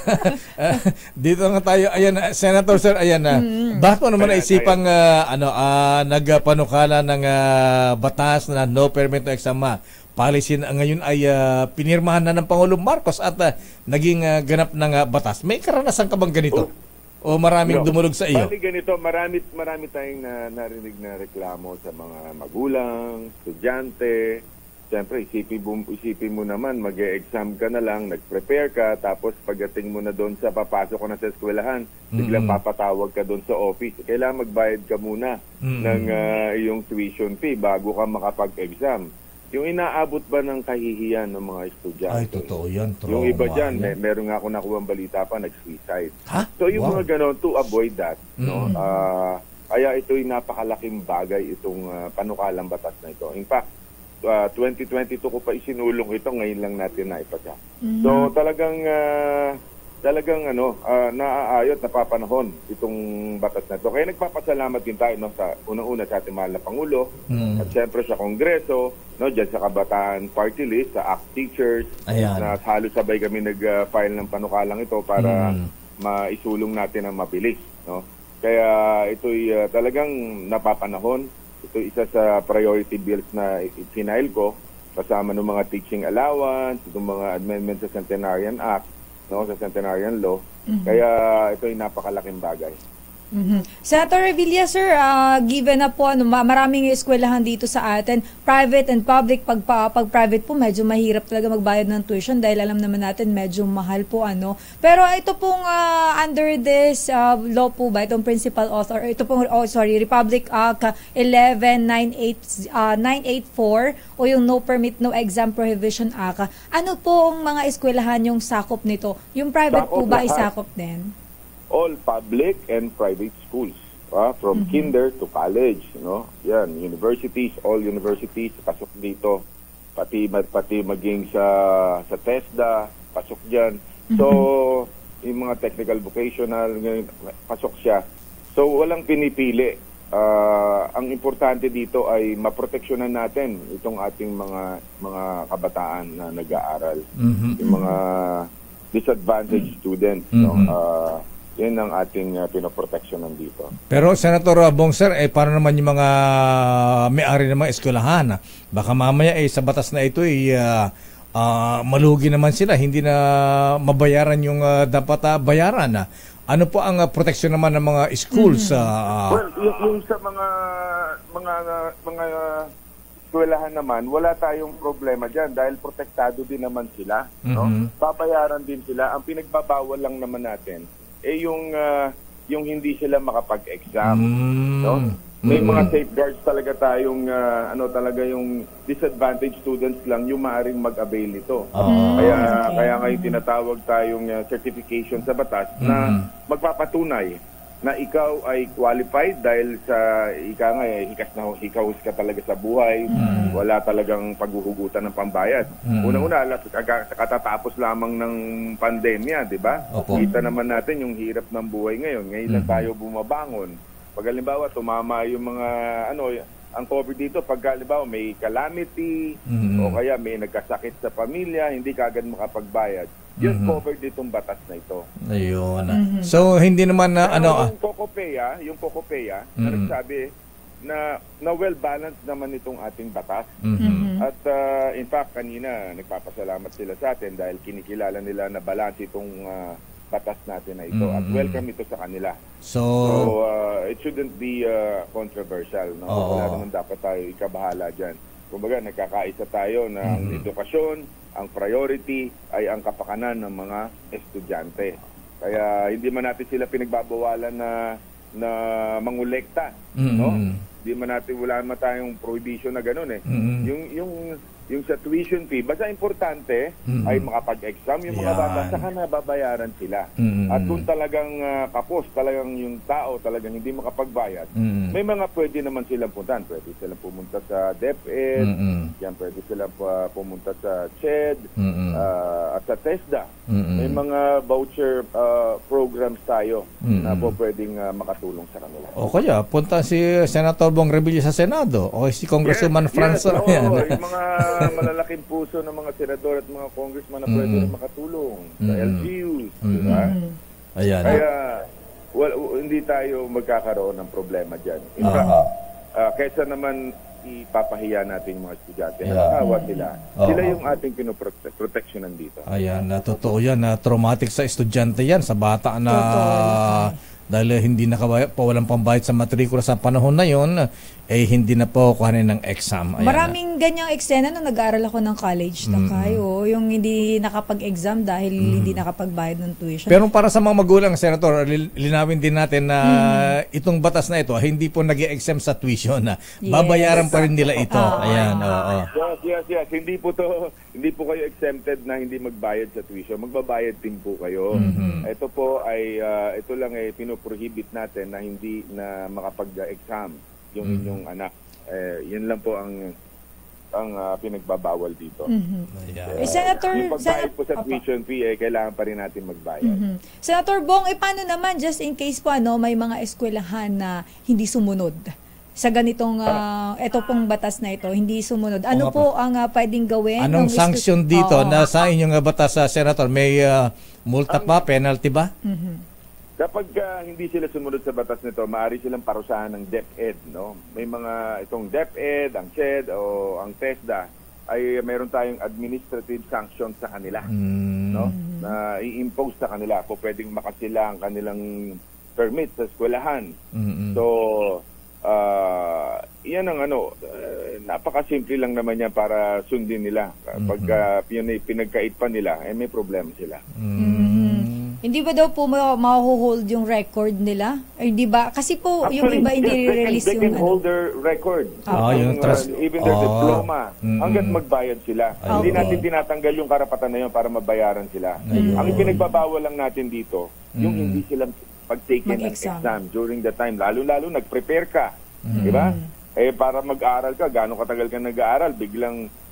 Dito nga tayo. Ayan, Senator, sir, ayan na. Mm. Bakit mo naman naisipang uh, ano, uh, nagpanukala ng uh, batas na no permit no exam policy na ngayon ay uh, pinirmahan na ng Pangulong Marcos at uh, naging uh, ganap ng uh, batas. May karanasan ka bang ganito? Oh. O maraming no. dumulog sa iyo? Bali ganito, marami, marami tayong na, narinig na reklamo sa mga magulang, estudyante. Siyempre, isipin mo, isipin mo naman, mag-e-exam ka na lang, nag-prepare ka, tapos pagdating mo na doon sa papasok ko na sa eskwelahan, mm-hmm. biglang papatawag ka doon sa office. Kailangan magbayad ka muna mm-hmm. ng uh, iyong tuition fee bago ka makapag-exam. Yung inaabot ba ng kahihiyan ng mga estudyante? Ay, totoo yan. Trauma, yung iba dyan, may, meron nga ako nakuha ang balita pa, nag-suicide. Ha? So yung wow. mga ganon, to avoid that, mm-hmm. no? Uh, kaya ito'y napakalaking bagay itong uh, panukalang batas na ito. In fact, Uh, twenty twenty-two ko pa isinulong ito, ngayon lang natin naipasa. Mm-hmm. So talagang uh, talagang ano uh, naaayot, napapanahon itong batas na ito. Kaya nagpapasalamat din tayo no, sa unang-una sa ating mahal na Pangulo mm-hmm. at siyempre sa Kongreso, no, dyan sa Kabataan Party List, sa A C T Teachers. Ayan. Na halos sabay kami nag-file ng panukalang ito para mm-hmm. maisulong natin ang mabilis. No? Kaya ito'y uh, talagang napapanahon. Ito isa sa priority bills na ifinail ko kasama ng mga teaching allowance, itong mga amendments sa Centenarian Act, no, sa Centenarian Law. Mm-hmm. Kaya ito ay napakalaking bagay. Mm-hmm. Senator Revilla, sir, uh, given na po ano, maraming eskwelahan dito sa atin, private and public, pag, pag private po medyo mahirap talaga magbayad ng tuition dahil alam naman natin medyo mahal po ano. Pero ito pong uh, under this uh, law po ba, itong principal author, ito pong, oh sorry, Republic Act eleven nine eighty-four o yung No Permit No Exam Prohibition Act, ano po ang mga eskwelahan yung sakop nito? Yung private sakop po ba ay sakop din? All public and private schools, uh, from mm-hmm. kinder to college, you know. Yan, universities, all universities pasok dito. Pati pati maging sa sa TESDA, pasok diyan. Mm-hmm. So, yung mga technical vocational, pasok siya. So, walang pinipili. Uh, ang importante dito ay maproteksyonan natin itong ating mga mga kabataan na nag-aaral. Mm-hmm. Yung mga disadvantaged students, mm-hmm. no. Uh, Yun ang ating uh, pinoproteksyonan dito. Pero Senator Bong sir, eh paano naman yung mga may-ari ng mga eskwelahan? Baka mamaya eh sa batas na ito eh uh, uh, malugi naman sila, hindi na mabayaran yung uh, dapat uh, bayaran. Ano po ang uh, proteksyon naman ng mga schools? Mm-hmm. Uh, well, yung, yung sa mga mga mga eskwelahan naman, wala tayong problema diyan dahil protektado din naman sila, mm-hmm. no? Babayaran din sila. Ang pinagbabawal lang naman natin eh yung uh, yung hindi sila makapag-exam, mm. no? May mm. mga safeguards talaga tayong uh, ano talaga yung disadvantaged students lang yung maaring mag-avail nito. Oh. Kaya okay. kaya ngayon tinatawag tayong uh, certification sa batas mm. na magpapatunay na ikaw ay qualified dahil sa ika nga eh, hikas na hikahus ka talaga sa buhay, mm. wala talagang paghuhugutan ng pambayad. Mm. Una-una, katatapos lamang ng pandemya, di ba? Kita naman natin yung hirap ng buhay ngayon. Ngayon mm. lang tayo bumabangon. Pag halimbawa, tumama yung mga, ano, ang COVID dito, pag halimbawa may calamity, mm. o kaya may nagkasakit sa pamilya, hindi kagad makapagbayad. Yun mm-hmm. covered ditong batas na ito. Ayun. Mm-hmm. So hindi naman na Pero ano yung Cocopeya, yung Cocopeya, mm-hmm. na nagsabi na na well balanced naman itong ating batas. Mm-hmm. At uh, in fact kanina nagpapasalamat sila sa atin dahil kinikilala nila na balance itong uh, batas natin na ito mm-hmm. at welcome ito sa kanila. So, so uh, it shouldn't be uh, controversial, no? Oh. Wala naman dapat tayo ikabahala diyan. Kumbaga nagkakaisa tayo ng mm-hmm. edukasyon. Ang priority ay ang kapakanan ng mga estudyante. Kaya hindi man natin sila pinagbabawalan na na mangolekta, mm-hmm. no? Hindi man natin wala man tayong prohibition na ganoon eh. Mm-hmm. Yung yung yung sa tuition fee, basta importante mm-hmm. ay makapag-exam yung mga bata saka nababayaran sila. Mm-hmm. At kung talagang uh, kapos, talagang yung tao talagang hindi makapagbayad, mm-hmm. may mga pwede naman silang puntahan. Pwede silang pumunta sa DepEd, mm-hmm. yan pwede silang uh, pumunta sa C H E D, mm-hmm. uh, at sa TESDA. Mm-hmm. May mga voucher uh, programs tayo mm-hmm. na po pwedeng uh, makatulong sa kanila. O kaya, punta si Senator Bong Revilla sa Senado o si Congresswoman yes, Franz. Yes, oh, yung mga malalaking puso ng mga senador at mga congressman na pwede mm-hmm. rin makatulong sa mm-hmm. L G Us. Mm-hmm. Diba? Ayan. Kaya well, hindi tayo magkakaroon ng problema dyan. In uh-huh. fact, uh, kaysa naman ipapahiya natin yung mga estudyante, yeah. hawa sila. Uh-huh. Sila yung ating pinoproteksyonan dito. Ayan, na totoo yan. Na traumatic sa estudyante yan, sa bata na dahil hindi nakabayad po, walang pambayad sa matrikula sa panahon na yon, eh hindi na po kuhanin ng exam. Ayan. Maraming ganyang eksena nung nag-aaral ako ng college na mm-hmm. kayo, yung hindi nakapag-exam dahil mm-hmm. hindi nakapagbayad ng tuition. Pero para sa mga magulang, Senator, linawin din natin na mm-hmm. itong batas na ito, hindi po nag-e-exempt sa tuition. Na yes. Babayaran pa rin nila ito. Oh. Ayan, oo. Oh, oh. Yes, yes, yes. Hindi po to, hindi po kayo exempted na hindi magbayad sa tuition. Magbabayad din po kayo. Mm-hmm. Ito po ay, uh, ito lang ay pinoprohibit natin na hindi na makapag-exam yung mm-hmm. inyong anak. Eh, yun lang po ang ang uh, pinagbabawal dito. Mm-hmm. Uh, eh, Senator, yung pagbayad po sa tuition fee, eh, kailangan pa rin natin magbayad. Mm-hmm. Senator Bong, eh paano naman, just in case po, ano, may mga eskwelahan na hindi sumunod sa ganitong, uh, ito pong batas na ito, hindi sumunod. Ano po ang uh, pwedeng gawin? Anong sanction dito oh. na sa inyong uh, batas, uh, Senator? May uh, multa pa, penalty ba? Mm-hmm. Kapag uh, hindi sila sumunod sa batas nito, maaari silang parusahan ng DepEd, no? May mga itong DepEd, ang C H E D o ang TESDA ay mayroon tayong administrative sanction sa kanila, mm. no? Na i-impose sa kanila kung pwedeng makasila ang kanilang permit sa eskwelahan. Mm-hmm. So, uh, yan ang ano, uh, napakasimple lang naman yan para sundin nila. Kapag uh, pinagkait pa nila, eh may problema sila. Mm-hmm. Hindi ba daw po ma-hold yung record nila? Ay, hindi ba? Kasi po, actually, yung iba hindi yes, release they can, they can yung hold their record. Ah, yung, yung trust. Uh, even their oh. diploma. Mm-hmm. Hanggat magbayad sila. Okay. Hindi natin tinatanggal yung karapatan na yun para mabayaran sila. Mm-hmm. Ang ipinagbabawal lang natin dito, mm-hmm. yung hindi sila pag-taken ng exam during the time. Lalo-lalo, nag-prepare ka. Mm-hmm. Di ba? Eh, para mag-aaral ka, gaano katagal ka nag-aaral, biglang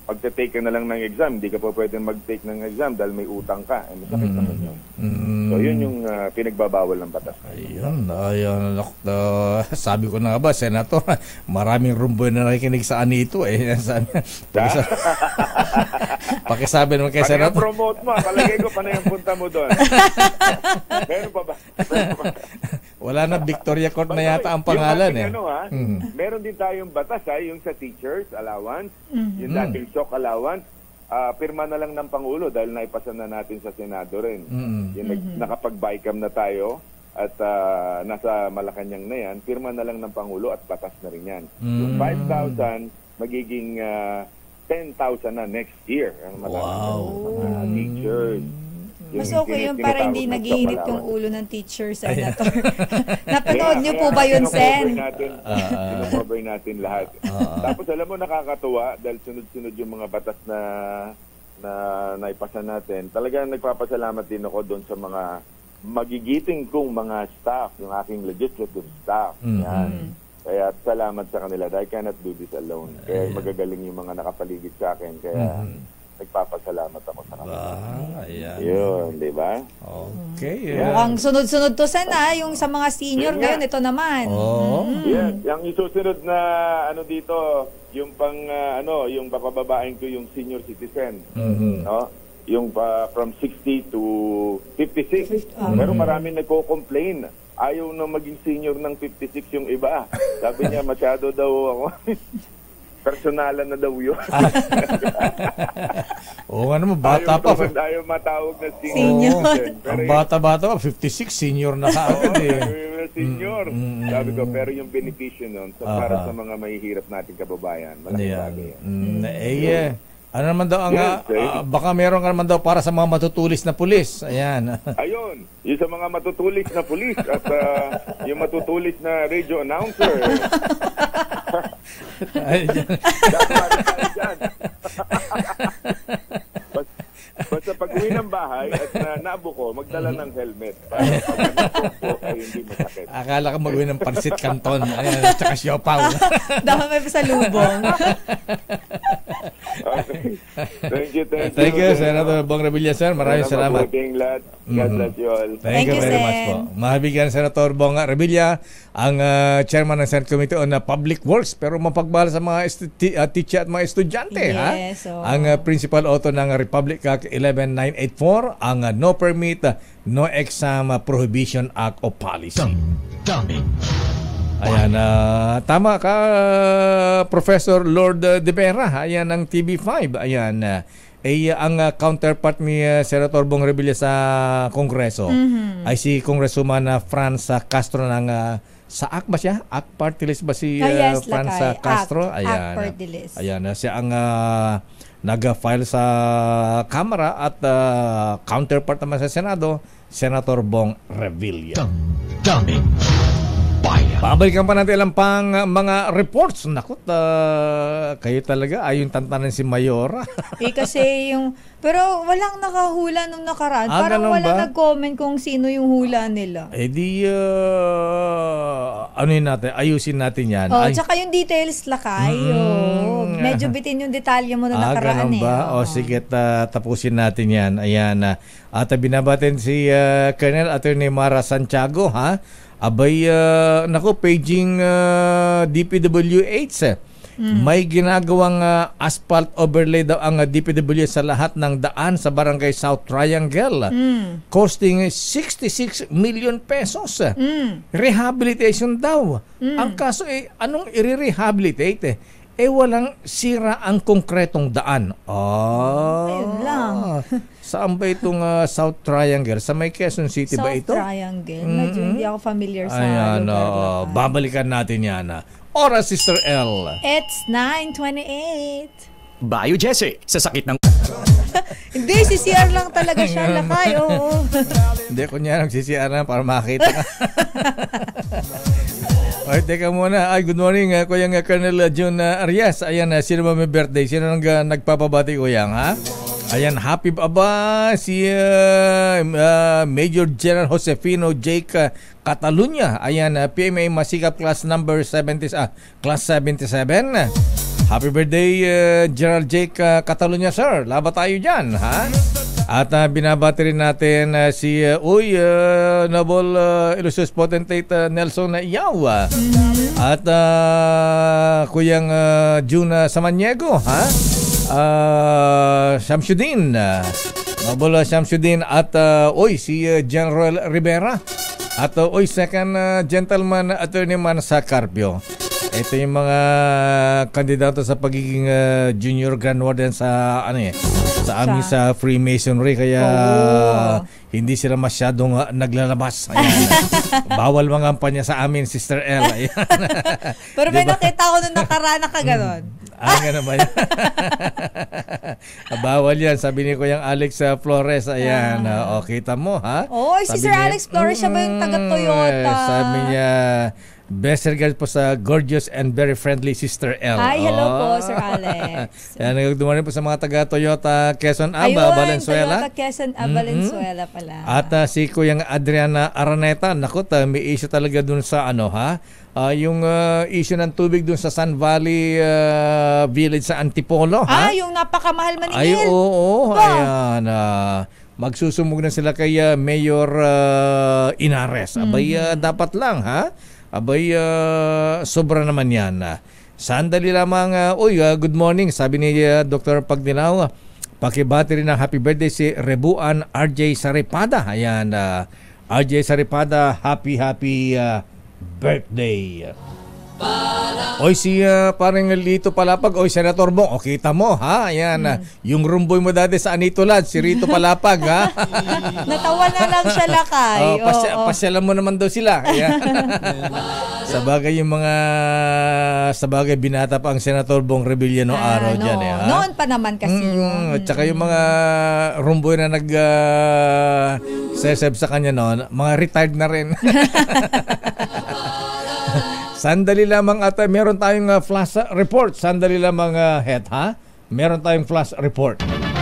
pagte-take ka na lang ng exam, hindi ka pa pwedeng mag-take ng exam dahil may utang ka. Eh, masakit naman yun. Mm. So, yun yung uh, pinagbabawal ng batas. Ayun, ayun. Uh, sabi ko na nga ba, Senator, maraming rumboy na nakikinig sa anito eh. Sabi, pakisa- pakisabi naman kay Senator. Ano promote mo? Palagay ko pa na yung punta mo doon. Meron pa ba? Meron pa ba? Wala na, Victoria Court na yata ang pangalan yung eh. Ano, ha? Mm. Meron din tayong batas ha, yung sa teachers allowance, Mhm. yung dating shock allowance, ah, pirma na lang ng Pangulo dahil naipasa na natin sa Senado rin. Mm. Yung nag- Mhm. nakapag-bycam na tayo at ah, nasa Malacanang na yan, pirma na lang ng Pangulo at batas na rin yan. Mm. Yung five thousand magiging ah, ten thousand na next year ang Wow. mga teachers. Yung Mas okay yun para hindi tinatawag na nagiinit shock yung allowance. ulo ng teacher, Senator. Napanood niyo po ba yun, Sen? Kino-cover natin lahat. Tapos alam mo, nakakatuwa dahil sunod-sunod yung mga batas na na naipasa natin. Talagang nagpapasalamat din ako doon sa mga magigiting kong mga staff, yung aking legislative staff. Mhm. Yan. Kaya salamat sa kanila. I cannot do this alone. Kaya magagaling yung mga nakapaligid sa akin. Kaya nagpapasalamat ako sa kanila. Ah, ayan. Yun, di ba? Okay. Yeah. Mukhang sunod-sunod to, Sen, ha? Yung sa mga senior Yun ngayon, nga. ito naman. Oh. Mm. Yes, yung isusunod na ano dito, yung pang ah, ano, yung bababain ko yung senior citizen. Mhm. No? Yung pa from sixty to fifty-six. Mhm. Pero marami nagko-complain. Ayaw na maging senior ng fifty-six yung iba. Sabi niya masyado daw ako. Personalan na daw yun. Oo nga naman, bata ayaw pa. daw- ayaw matawag na senior. Senior. citizen. Pero Ang yung- bata-bata pa, fifty-six, senior na kaagad eh. Oo, senior. Sabi ko, pero yung benepisyo nun, so para Aha. sa mga mahihirap nating kababayan, malaking Ayan. bagay yan. Mm, eh, eh, ano naman daw ang, Yes, ah, eh. ah, baka meron ka naman daw para sa mga matutulis na pulis. Ayan. Ayun, yung sa mga matutulis na pulis at ah, yung matutulis na radio announcer. Ay, dyan. Dapat tayo dyan. Bas- Basta pag uwi ng bahay at na nabuko, magdala ng helmet para pag nabuko ay hindi masakit. Akala ka mag-uwi ng pansit canton. Ayan, at saka siopaw. Dapat may pasalubong. Okay. Thank you, thank you. Thank you, Senator Bong Revilla, sir. Maraming salamat. Mabuting lahat. God bless you all. Thank, Thank you you, very Sen. much po. Mahabigyan Senator Bong Revilla, ang uh, chairman ng Senate Committee on uh, Public Works, pero mapagmahal sa mga estu- ti- uh, teacher at mga estudyante. ha? Yes, oo. Ang uh, principal author ng Republic Act eleven nine eighty-four, ang uh, No Permit, uh, No Exam uh, Prohibition Act o Policy. Ayan, uh, tama ka, uh, Professor Lord uh, De Vera. Ayan ang T V five. Ayan, uh, ay ang uh, counterpart ni uh, Senator Bong Revilla sa Kongreso Mhm. ay si Congresswoman uh, Franz uh, Castro ng uh, sa A C ba siya? A C party list ba si uh, Ah, yes, Franz Lakay. uh, Castro? A C, A C party list. Ayan, uh, siya ang uh, nag-file sa Kamara at uh, counterpart naman sa Senado, Senator Bong Revilla. Babalikan pa natin ang pang uh, mga reports. Nakot, uh, kayo talaga ayun tantanan si Mayora. Eh kasi yung, pero walang nakahula nung nakaraan. Ah, Parang ganun walang ba? nag-comment kung sino yung hula nila. Eh di, uh, ano yun natin, ayusin natin yan. Oh, Ay, tsaka yung details, Lakay. Mm. Oh, medyo bitin yung detalye mo na ah, nakaraan ganun eh. ba? O Oo. sige, ta- tapusin natin yan. Ayan. Uh, at uh, binabatin si uh, Colonel Attorney Mara Santiago, ha? Abay, uh, naku, paging uh, D P W H. Eh. Mm. May ginagawang uh, asphalt overlay daw ang uh, D P W H sa lahat ng daan sa Barangay South Triangle. Mm. Costing sixty-six million pesos. Mm. Rehabilitation daw. Mm. Ang kaso eh, anong i-rehabilitate eh? Eh walang sira ang konkretong daan. Ah. Ayun lang. Saan ba itong uh, South Triangle? Sa may Quezon City South ba ito? Triangle. Medyo hindi ako familiar sa Ayan, lugar. uh, babalikan natin yan. Uh. Oras, Sister L. It's nine twenty-eight. Bayo Jesse, sa sakit ng... Hindi, si C R lang talaga siya, Lakay. Oo. Hindi, kunya nagsisiyan na para makita ka. Ay, teka muna. Ay, good morning, uh, Kuya uh, Colonel uh, June uh, Arias. Ayan, uh, sino ba may birthday? Sino nang uh, nagpapabati, Kuyang, ha? Ayan, happy pa ba si uh, uh, Major General Josefino Jake uh, Catalunya. Ayan, uh, P M A Masikap class number seventy, ah, class seventy-seven. Happy birthday, uh, Gerald Jake uh, Catalunya, sir. Laban tayo dyan, ha? At uh, binabati rin natin uh, si uh, Uy, uh, Noble uh, Illustrious Potentate uh, Nelson Iyaw. Mm-hmm. At uh, Kuyang uh, June uh, Samaniego, ha? Uh, Shamsuddin. Uh, Noble uh, Shamsuddin. At uh, Uy, si uh, General Rivera. At uh, Uy, second uh, gentleman attorney man sa Carpio. Ito yung mga kandidato sa pagiging uh, junior grand warden sa ano eh, sa amin sa Freemasonry, kaya oh. hindi sila masyadong uh, naglalabas. Ayan. Bawal mga kampanya sa amin, Sister L. Ayan. Pero may diba? Nakita ko nung nakaraan ka ganon. Ah, gano'n ba yan? Bawal yan. Sabi ni Kuyang Alex uh, Flores. Ayan. Ah. Uh, o, kita mo, ha? Oh, si Sir niya, Alex Flores, siya ba yung taga-Toyota? Sabi niya, best regards po sa gorgeous and very friendly Sister L. Hi, hello oh. po, Sir Alex. Yan, nagdumarin po sa mga taga-Toyota Quezon Aba, Ayun, Valenzuela. Toyota Quezon Aba, Valenzuela pala. At uh, si Kuyang Adriana Araneta, naku, uh, may issue talaga dun sa ano, ha? Uh, yung uh, issue ng tubig dun sa Sun Valley uh, Village sa Antipolo, ha? Ah, yung napakamahal maningil. Ay, oo, oo. Ayan, uh, magsusumog na sila kay uh, Mayor uh, Inares. Abay, uh, dapat lang, ha? Abay, uh, sobra naman yan. Uh, sandali lamang, uh, uy, uh, good morning. Sabi ni uh, Doctor Pagdilaw, uh, pakibati rin ng happy birthday si Rebuan R J Saripada. Ayan, uh, R J Saripada, happy, happy uh, birthday. Oy, si uh, parang Lito Palapag. Oy, Senator Bong, o kita mo, ha? Ayan, hmm. uh, yung rumboy mo dati sa Anito Lad, si Rito Palapag, ha? Natawa na lang siya, Lakay. Oh, pasya, oh, oh. Pasyalan mo naman daw sila. Ayan. Sa bagay yung mga, sa bagay binata pa ang Senator Bong Revilla no ah, araw no. dyan, eh, ha? Noon pa naman kasi. Mm, at saka yung mga rumboy na nag uh, seseb sa kanya noon, mga retired na rin. Sandali lamang at uh, meron tayong uh, flash report. Sandali lamang uh, head, ha? Meron tayong flash report.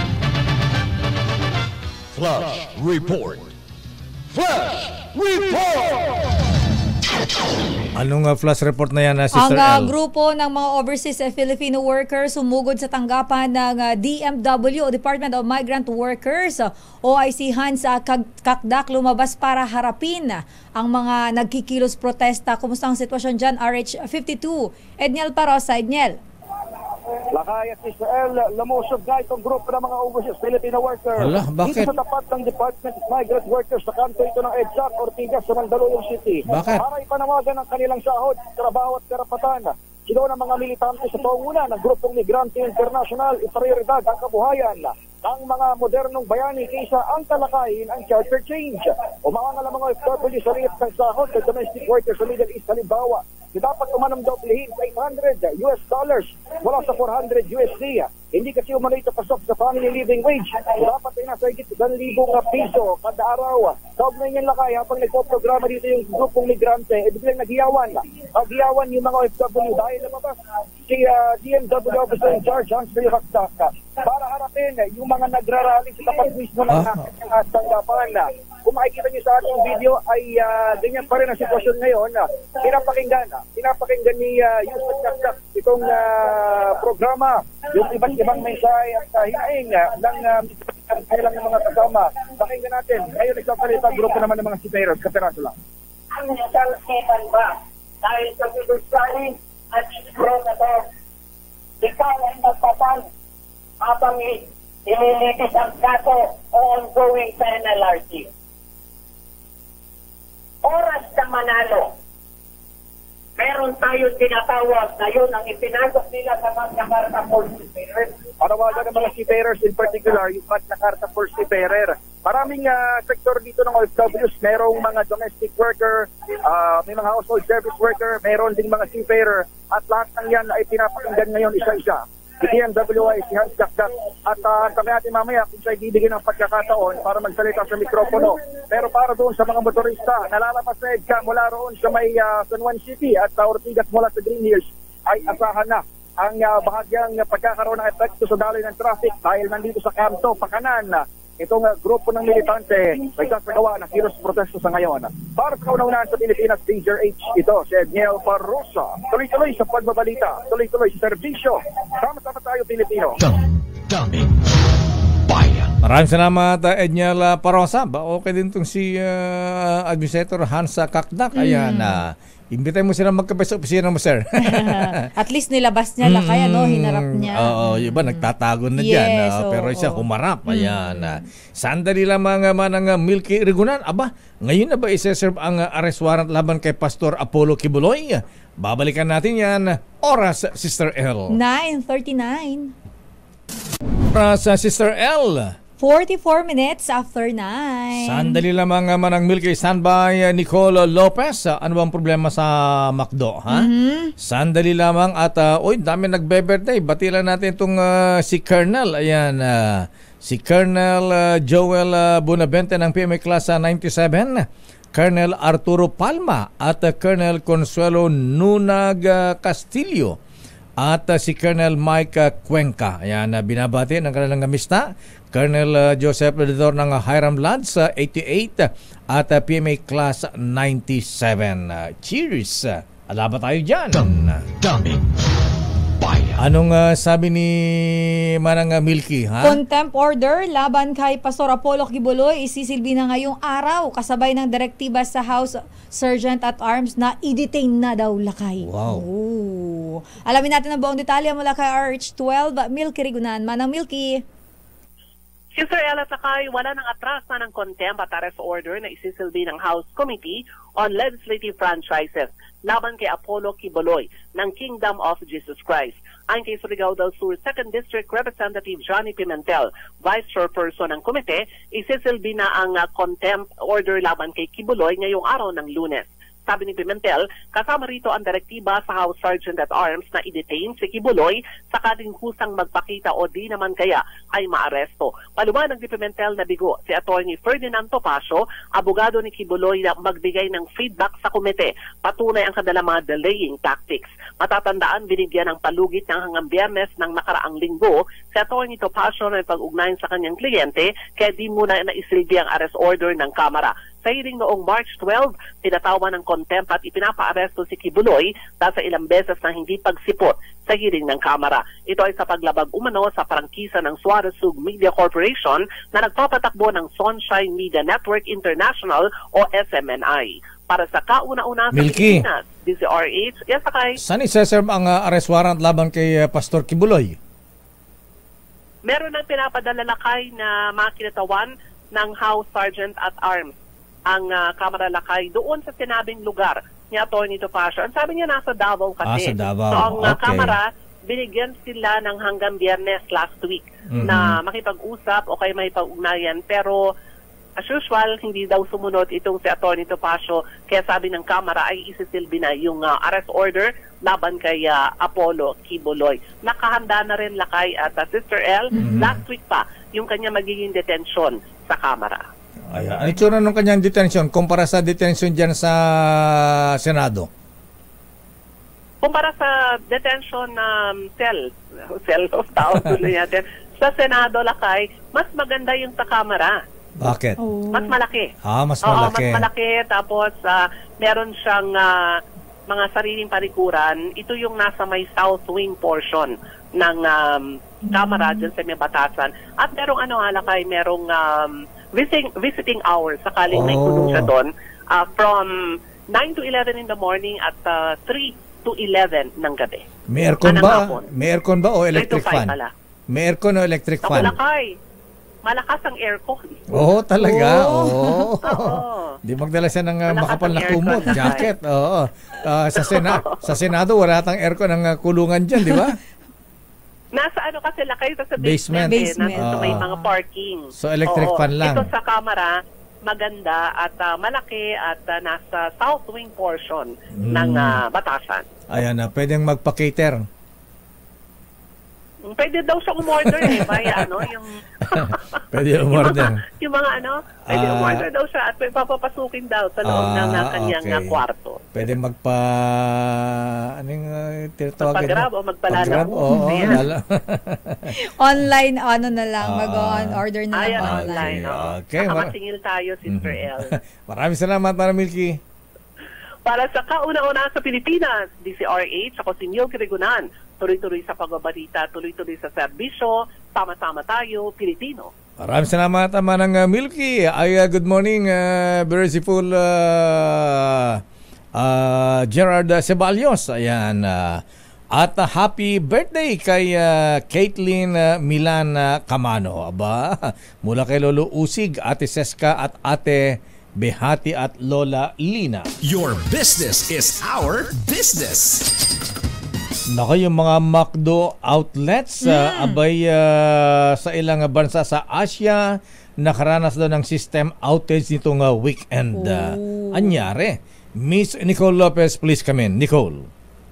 Flash report. Flash report. Anong uh, flash report na yan, uh, Sister Ang uh, L? grupo ng mga overseas uh, Filipino workers sumugod sa tanggapan ng uh, D M W o Department of Migrant Workers uh, O I C Hans uh, Kakdak lumabas para harapin uh, ang mga nagkikilos protesta. Kumusta ang sitwasyon dyan? R H fifty-two. Edniel Parosa, Edniel. Lakay at Israel, lamusog na itong grupo ng mga overseas Filipino workers. Ala, bakit? Dito sa tapat ng Department of Migrant Workers sa kanto ito ng EDSAC, Ortigas sa Mandaluyong City. Bakit? Para ipanawagan ang kanilang sahod, trabaho at karapatan. Sino ng mga militante sa paunguna ng grupong Migrante International, iprioridad ang kabuhayan ng mga modernong bayani kaysa ang talakayin ang charter change. Umangal ang mga F W sa ringit ng sahod sa domestic workers sa Middle East, halimbawa, dapat umanong doblehin sa eight hundred U S dollars mula sa four hundred U S D. Hindi kasi umano ito pasok sa family living wage. Dapat ay nasa higit one thousand piso kada araw. Kaugnay niyan Lakay, habang nagpo-programa dito yung grupong migrante, eh biglang naghiyawan. Naghiyawan yung mga F W dahil lumabas si uh, D M W Officer in Charge, Hans Mario Kakdak, para harapin eh, yung mga nagrarally sa tapat mismo ng ah. tanggapan. Kung makikita niyo sa ating video ay uh, ganyan pa rin ang sitwasyon ngayon. Uh, pinapakinggan, uh, pinapakinggan ni uh, Yusuf Kakdak itong uh, programa, yung iba't ibang mensahe at uh, hinaing uh, ng uh, kailang mga kasama. Pakinggan natin. Ngayon nagsasalita ang grupo naman ng mga siperos. Kapiraso lang. Ang nasalsipan ba dahil sa fiduciary at pronator, ikaw ay magpapal habang ililitis ang kaso o ongoing sa N L R C. Oras na manalo. Meron tayong tinatawag na yun ang ipinasok nila sa Magna Carta for Seafarer. Panawagan ng mga seafarers in particular, yung Magna Carta for Seafarer. Maraming uh, sektor dito ng O F Ws, merong mga domestic worker, uh, may mga household service worker, meron ding mga seafarer, at lahat ng yan ay pinapakinggan ngayon isa-isa. Si D M W I, si Hans Kakdak, at uh, kami natin mamaya kung siya ibibigay ng pagkakataon para magsalita sa mikropono. Pero para doon sa mga motorista, nalalabas na EDSA mula roon sa may uh, San Juan City at uh, Ortigas mula sa Green Hills, ay asahan na ang uh, bahagyang pagkakaroon ng epekto sa daloy ng traffic dahil nandito sa kanto, pakanan itong uh, grupo ng militante nagsasagawa ng kilos protesto sa ngayon. Para sa kauna-unahan sa Pilipinas, D J H, ito si Edniel Parrosa. Tuloy-tuloy sa pagbabalita, tuloy-tuloy sa serbisyo. Sama-sama tayo, Pilipino. Damdamin. Maraming salamat, uh, Edniel uh, Parrosa. Ba, okay din itong si uh, Administrator Hansa Kakdak. Ayan, uh, imbitay mo sila magkabay sa opisina mo, sir. At least nilabas niya lang kaya, no? Hinarap niya. Oo, yung iba nagtatago na Yes, dyan. Uh, oo, pero siya oo. humarap. Ayan. Uh, sandali lamang uh, manang uh, Milky Rigunan. Aba, ngayon na ba isa-serve ang uh, arrest warrant laban kay Pastor Apollo Kibuloy? Babalikan natin yan. Oras, Sister L. nine thirty-nine. Oras, uh, Sister L. forty-four minutes after nine. Sandali lamang uh, manang Milky. Standby, uh, Nicole Lopez. Uh, ano bang problema sa McDo? Ha? Mm-hmm. Sandali lamang at uh, oy, dami nagbe-birthday. Batila natin itong uh, si Colonel. Ayan, uh, si Colonel uh, Joel uh, Bonavente ng P M A Class uh, ninety-seven. Colonel Arturo Palma at uh, Colonel Consuelo Nunag uh, Castillo. At uh, si Colonel Mike uh, Cuenca. Ayan, uh, binabati ng kanilang amista. Colonel uh, Joseph Ledor ng uh, Hiram Lads, uh, eighty-eight. Uh, at uh, P M A Class ninety-seven. Uh, cheers! Uh, alaba tayo dyan. Damdamin. Anong uh, sabi ni Manang uh, Milky? Ha? Contempt order laban kay Pastor Apollo Kibuloy isisilbi na ngayong araw kasabay ng direktiba sa House Sergeant at Arms na i-detain na daw lakay. Wow. Oh. Alamin natin ang buong detalye mula kay R H twelve, Milky Rigunan. Manang Milky. Sister Ella Takay, wala nang atrasa ng contempt at arrest order na isisilbi ng House Committee on Legislative Franchises laban kay Apollo Kibuloy ng Kingdom of Jesus Christ. Ayon kay Surigao del Sur second District Representative Johnny Pimentel, Vice Chairperson ng komite, isisilbi na ang uh, contempt order laban kay Kibuloy ngayong araw ng Lunes. Sabi ni Pimentel, kasama rito ang direktiba sa House Sergeant at Arms na i-detain si Kibuloy sakaling husang magpakita o di naman kaya ay maaresto. Paluwanag ni Pimentel na bigo si Attorney Ferdinand Topacio, abogado ni Kibuloy na magbigay ng feedback sa komite. Patunay ang kanilang mga delaying tactics. Matatandaan, binigyan ng palugit ng hanggang Biyernes ng nakaraang linggo si Attorney Topacio na pag-ugnayan sa kanyang kliyente kaya di muna naisilbi ang arrest order ng Kamara. Sa hearing noong March twelve, pinatawan ng contempt at ipinapa-aresto si Kibuloy dahil sa ilang beses na hindi pagsipot sa hearing ng Kamara. Ito ay sa paglabag umano sa prangkisa ng Suarez Sug Media Corporation na nagpapatakbo ng Sunshine Media Network International o S M N I. Para sa kauna-una sa Milky. Pilipinas, D Z R H, yes, Sakay. Saan isa-serve ang uh, arrest warrant laban kay uh, Pastor Kibuloy? Meron ng pinapadala lakay na makinatawan ng House Sergeant at Arms ang uh, Kamara Lakay doon sa sinabing lugar ni Atty. Topacio. Ang sabi niya nasa Davao kasi. Ah, sa Davao. So ang uh, Okay. Kamara, binigyan sila ng hanggang Biyernes last week Mhm. na makipag-usap o kaya makipag-ugnayan. Pero as usual, hindi daw sumunod itong si Atty. Topacio. Kaya sabi ng Kamara ay isisilbi na yung uh, arrest order laban kay uh, Apollo Kibuloy. Nakahanda na rin Lakay at uh, Sister L. Mhm. Last week pa yung kanya magiging detention sa Kamara. Ayan. Ano itsura nung kanyang detention kumpara sa detention dyan sa Senado? Kumpara sa detention um, cell, cell of tao tuloy natin, sa Senado, Lakay, mas maganda yung sa Kamara. Bakit? Mas malaki. Ah, mas Oo, malaki. mas malaki. Tapos, uh, meron siyang uh, mga sariling parikuran. Ito yung nasa may south wing portion ng um, Kamara dyan sa may batasan. At merong ano, Lakay, merong um, visiting, visiting hours sakaling may Oh. kulong siya doon uh, from nine to eleven in the morning at uh, three to eleven ng gabi. May aircon Anong ba? hapon? May aircon ba o electric three to five fan? pala. May aircon o electric Sa fan? Bulacay, malakas ang aircon. Oo, talaga. Oo. Oo. Di magdala siya ng uh, Malakas makapal ang na kumot, aircon, jacket. Oo. Uh, sa, Sena sa Senado, wala tang aircon ng uh, kulungan dyan, di ba? Nasa ano kasi Lakay, sa Basement. basement. eh. Basement. Nasa may Oo. mga parking. So, electric Oo. fan lang. Ito sa Kamara, maganda at uh, malaki at uh, nasa south wing portion Mm. ng uh, batasan. Ayan na, pwedeng magpa-cater. Pwede daw siya umorder eh. May ano, yung... Pwede umorder. yung, mga, yung mga ano, pwede Ah. umorder daw siya at may papapasukin daw sa loob ng Ah, uh, kanyang okay. uh, kwarto. Pwede magpa... Anong uh, tinatawagan? Magpa-grab o magpalala. Pag-grab, oo. Ayan. lala. Online, ano na lang, Ah. mag-on order na lang Ayan, online. online. Okay, Oh. okay. Saka Mar- masingil tayo, Sister El. Maraming salamat, Madam Milky. Para sa kauna-una sa Pilipinas, D C R H, ako si Neil Kirigunan. Tuloy-tuloy sa pagbabalita, tuloy-tuloy sa serbisyo, sama-sama tayo, Pilipino. Maraming salamat, Manang uh, Milky. Ay, uh, good morning, uh, beautiful uh, uh, Gerard Ceballos. Ayan. Uh, at uh, happy birthday kay uh, Caitlin uh, Milan uh, Camano. Aba, mula kay Lolo Usig, Ate Seska at Ate Behati at Lola Lina. Your business is our business. Nako, yung mga McDo outlets, uh, abay uh, sa ilang bansa sa Asia, nakaranas daw ng system outage nitong uh, weekend. Uh, anyari? Miss Nicole Lopez, please come in. Nicole.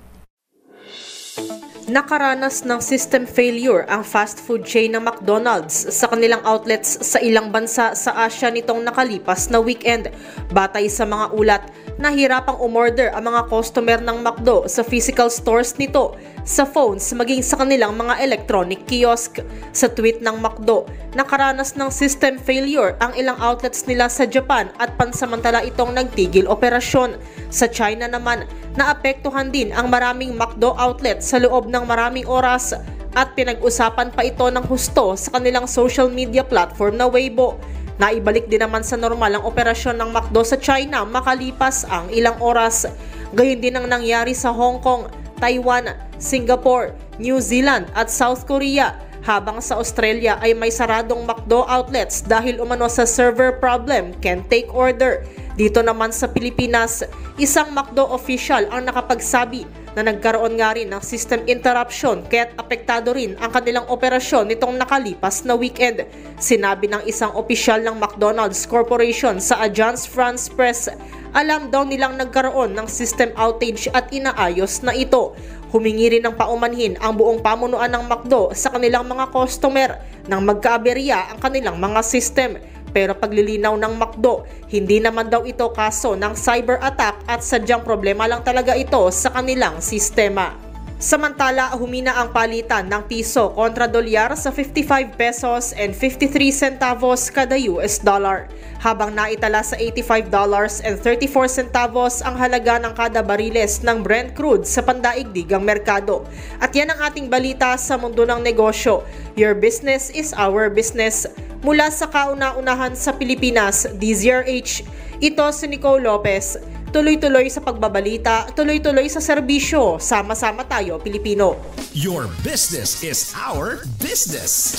Nakaranas ng system failure ang fast food chain ng McDonald's sa kanilang outlets sa ilang bansa sa Asia nitong nakalipas na weekend. Batay sa mga ulat, nahirapang umorder ang mga customer ng McDo sa physical stores nito, sa phones maging sa kanilang mga electronic kiosk. Sa tweet ng McDo, nakaranas ng system failure ang ilang outlets nila sa Japan at pansamantala itong nagtigil operasyon. Sa China naman, naapektuhan din ang maraming McDo outlets sa loob ng maraming oras at pinag-usapan pa ito ng husto sa kanilang social media platform na Weibo. Naibalik din naman sa normal ang operasyon ng McDo sa China makalipas ang ilang oras. Gayon din ang nangyari sa Hong Kong, Taiwan, Singapore, New Zealand at South Korea, habang sa Australia ay may saradong McDo outlets dahil umano sa server problem, can't take order. Dito naman sa Pilipinas, isang McDo official ang nakapagsabi na nagkaroon nga rin ng system interruption kaya't apektado rin ang kanilang operasyon nitong nakalipas na weekend. Sinabi ng isang opisyal ng McDonald's Corporation sa Agence France Presse, alam daw nilang nagkaroon ng system outage at inaayos na ito. Humingi rin ng paumanhin ang buong pamunuan ng McDo sa kanilang mga customer nang magkaaberya ang kanilang mga system. Pero paglilinaw ng McDo, hindi naman daw ito kaso ng cyber attack at sadyang problema lang talaga ito sa kanilang sistema. Samantala, humina ang palitan ng piso kontra dolyar sa fifty-five pesos and fifty-three centavos kada U S dollar, habang naitala sa eighty-five dollars and thirty-four centavos ang halaga ng kada bariles ng Brent crude sa pandaigdigang merkado. At yan ang ating balita sa mundo ng negosyo. Your business is our business. Mula sa kauna-unahan sa Pilipinas, D Z R H, ito si Nicole Lopez. Tuloy-tuloy sa pagbabalita, tuloy-tuloy sa serbisyo. Sama-sama tayo, Pilipino. Your business is our business.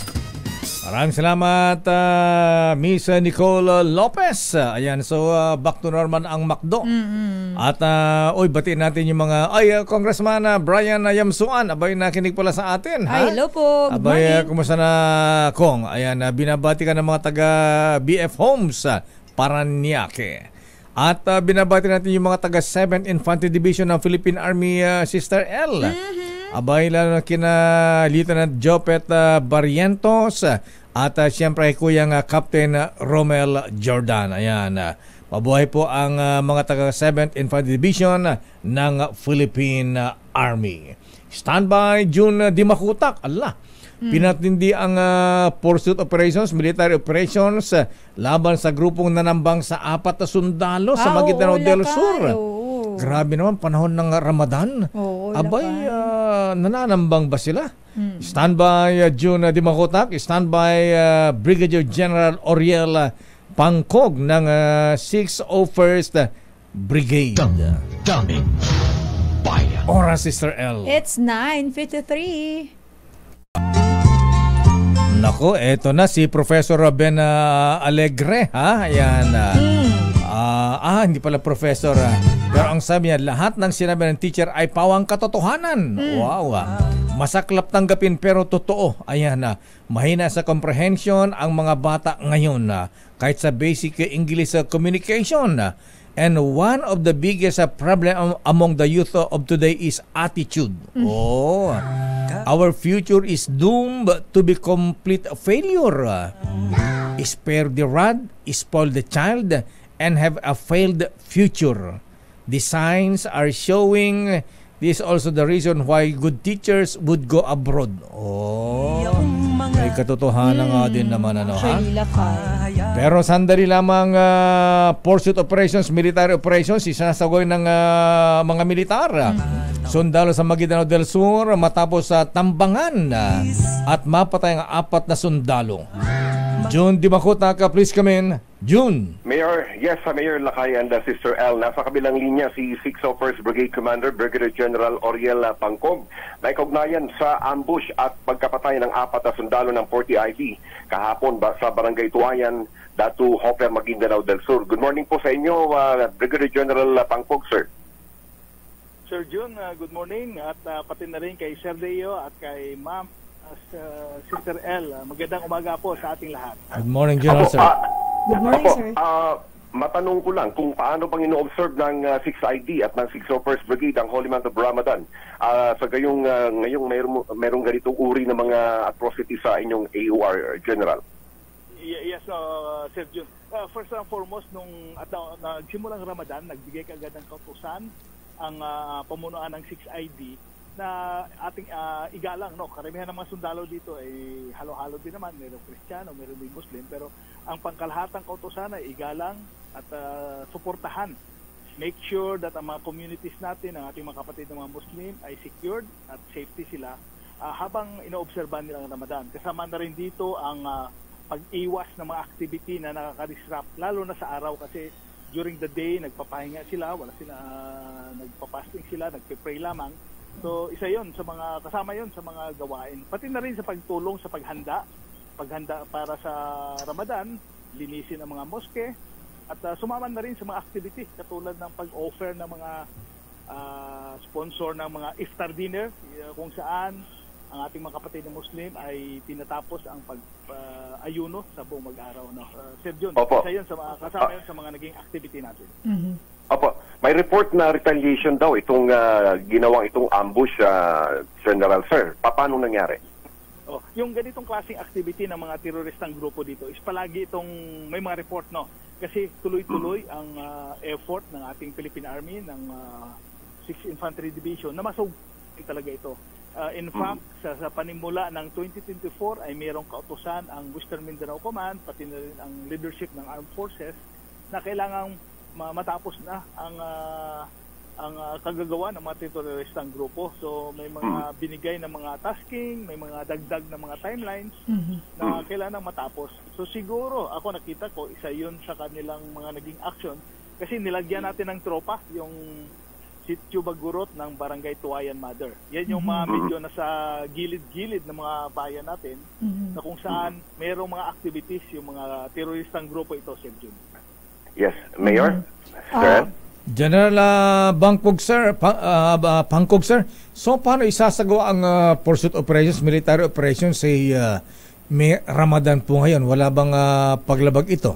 Maraming salamat, uh, Miss Nicole Lopez. Ayan, so uh, back to normal ang McDo. Mm-hmm. At, uh, oy, batiin natin yung mga, ay, uh, Congressman uh, Brian Yamsuan, abay, nakinig pala sa atin. Ha? Ay, hello po. Good abay, uh, morning. kumusta na, Kong? Ayan, uh, binabati ka ng mga taga B F Homes, uh, Paranaque. At uh, binabati natin yung mga taga seventh Infantry Division ng Philippine Army, uh, Sister L. Mm-hmm. Abay, lalo na kina Lieutenant Jopet uh, Barrientos uh, at uh, siyempre ay kuyang uh, Captain uh, Romel Jordan. Ayan, uh, mabuhay po ang uh, mga taga seventh Infantry Division uh, ng uh, Philippine uh, Army. Standby June uh, Dimakutak. Allah, pinatindi ang uh, pursuit operations, military operations uh, laban sa grupong nanambang sa apat na sundalo sa Ah, Maguindanao oo, del lakay, Sur. oo. Grabe naman, panahon ng Ramadan. Oo, Abay, uh, nananambang ba sila? Hmm. Standby uh, June uh, Dimakutak, standby uh, Brigadier General Oriel uh, Pangkog ng uh, six oh first uh, Brigade. Daming bayan. Oras, Sister L. It's nine fifty-three. Nako, eto na si Professor Ben uh, Alegre, ha? Ayan. Uh, Mm. uh, ah, hindi pala professor. Uh, pero ang sabi niya, lahat ng sinabi ng teacher ay pawang katotohanan. Mm. Wow. Uh, masaklap tanggapin pero totoo. Ayan na. Uh, mahina sa comprehension ang mga bata ngayon. Uh, kahit sa basic uh, English uh, communication. Uh, And one of the biggest uh, problem among the youth of today is attitude. Mm. Oh, our future is doomed to be complete failure. Spare the rod, spoil the child, and have a failed future. The signs are showing. This is also the reason why good teachers would go abroad. Oh, may katotohanan nga din naman, ano, ha? Pero sandali lamang uh, pursuit operations, military operations, isasagawin ng uh, mga militar. Sundalo sa Maguindanao del Sur matapos sa uh, tambangan uh, at mapatay ang apat na sundalo. June Dimakota ka, please come in. June. Mayor, yes, uh, Mayor Lakay and uh, Sister L. Nasa kabilang linya si six oh first Brigade Commander Brigadier General Oriel uh, Pangcog. Naikognayan sa ambush at pagkapatay ng apat na sundalo ng forty I V kahapon ba, sa Barangay Tuayan, Datu, Hopper, Maguindanao del Sur. Good morning po sa inyo, uh, Brigadier General uh, Pangcog, sir. Sir June, uh, good morning at uh, pati na rin kay Sir Leo at kay Ma'am uh, Sister L. Uh, magandang umaga po sa ating lahat. Good morning, General, sir. Uh, Good morning, Apo, sir. Uh, matanong ko lang kung paano pang ino-observe ng uh, six I D at ng six oh first Brigade ang Holy Month of Ramadan. Uh, sa gayong, uh, ngayong mayroong, mayroong ganitong uri ng mga atrocity sa inyong A O R, General. Y- yes, uh, Sir Jun. Uh, first and foremost, nung at uh, nagsimulang Ramadan, nagbigay kagad ng kautusan ang uh, pamunuan ng six I D na ating uh, igalang, no, karamihan ng mga sundalo dito ay halo-halo din naman, mayroong Kristiyano, mayroong din Muslim, pero ang pangkalahatang kautusan ay igalang at uh, suportahan. Make sure that ang mga communities natin, ang ating mga kapatid ng mga Muslim ay secured at safety sila uh, habang inoobserban nila ang Ramadan. Kasama na rin dito ang uh, pag-iwas ng mga activity na nakaka-disrupt, lalo na sa araw kasi during the day nagpapahinga sila, wala sila, uh, nagpa-fasting sila, nagpe-pray lamang. So isa yon sa mga kasama yon sa mga gawain. Pati na rin sa pagtulong sa paghanda, paghanda para sa Ramadan, linisin ang mga moske at uh, sumaman na rin sa mga activity katulad ng pag-offer ng mga uh, sponsor ng mga iftar dinner uh, kung saan ang ating mga kapatid na Muslim ay tinatapos ang pag-ayuno uh, sa buong mag-araw. No? Uh, Sir John, isa yun sa mga, kasama yun sa mga naging activity natin. Mm-hmm. Opo, may report na retaliation daw itong uh, ginawang itong ambush, uh, General, sir. Paano nangyari? Oh, yung ganitong klaseng activity ng mga teroristang grupo dito is palagi itong may mga report, no? Kasi tuloy-tuloy ang uh, effort ng ating Philippine Army ng uh, sixth Infantry Division na masug talaga ito. Uh, in fact, sa, sa panimula ng twenty twenty-four ay mayroong kautusan ang Western Mindanao Command, pati na rin ang leadership ng Armed Forces na kailangang matapos na ang uh, ang uh, kagagawa ng mga teroristang grupo. So may mga binigay na mga tasking, may mga dagdag na mga timelines mm-hmm. na kailangan matapos. So siguro ako nakita ko isa 'yun sa kanilang mga naging action kasi nilagyan natin ng tropa yung Sitio Bagurot ng Barangay Tuayan Mother. Yan yung mga medyo nasa gilid-gilid ng mga bayan natin mm-hmm. na kung saan mayroong mga activities yung mga teroristang grupo ito, Sir Jun. Yes, Mayor? Mm-hmm. Uh, General uh, Pangcog, sir, pa, uh, uh, Pangcog, sir, so paano isasagawa ang uh, pursuit operations, military operations sa uh, may Ramadan po ngayon? Wala bang uh, paglabag ito?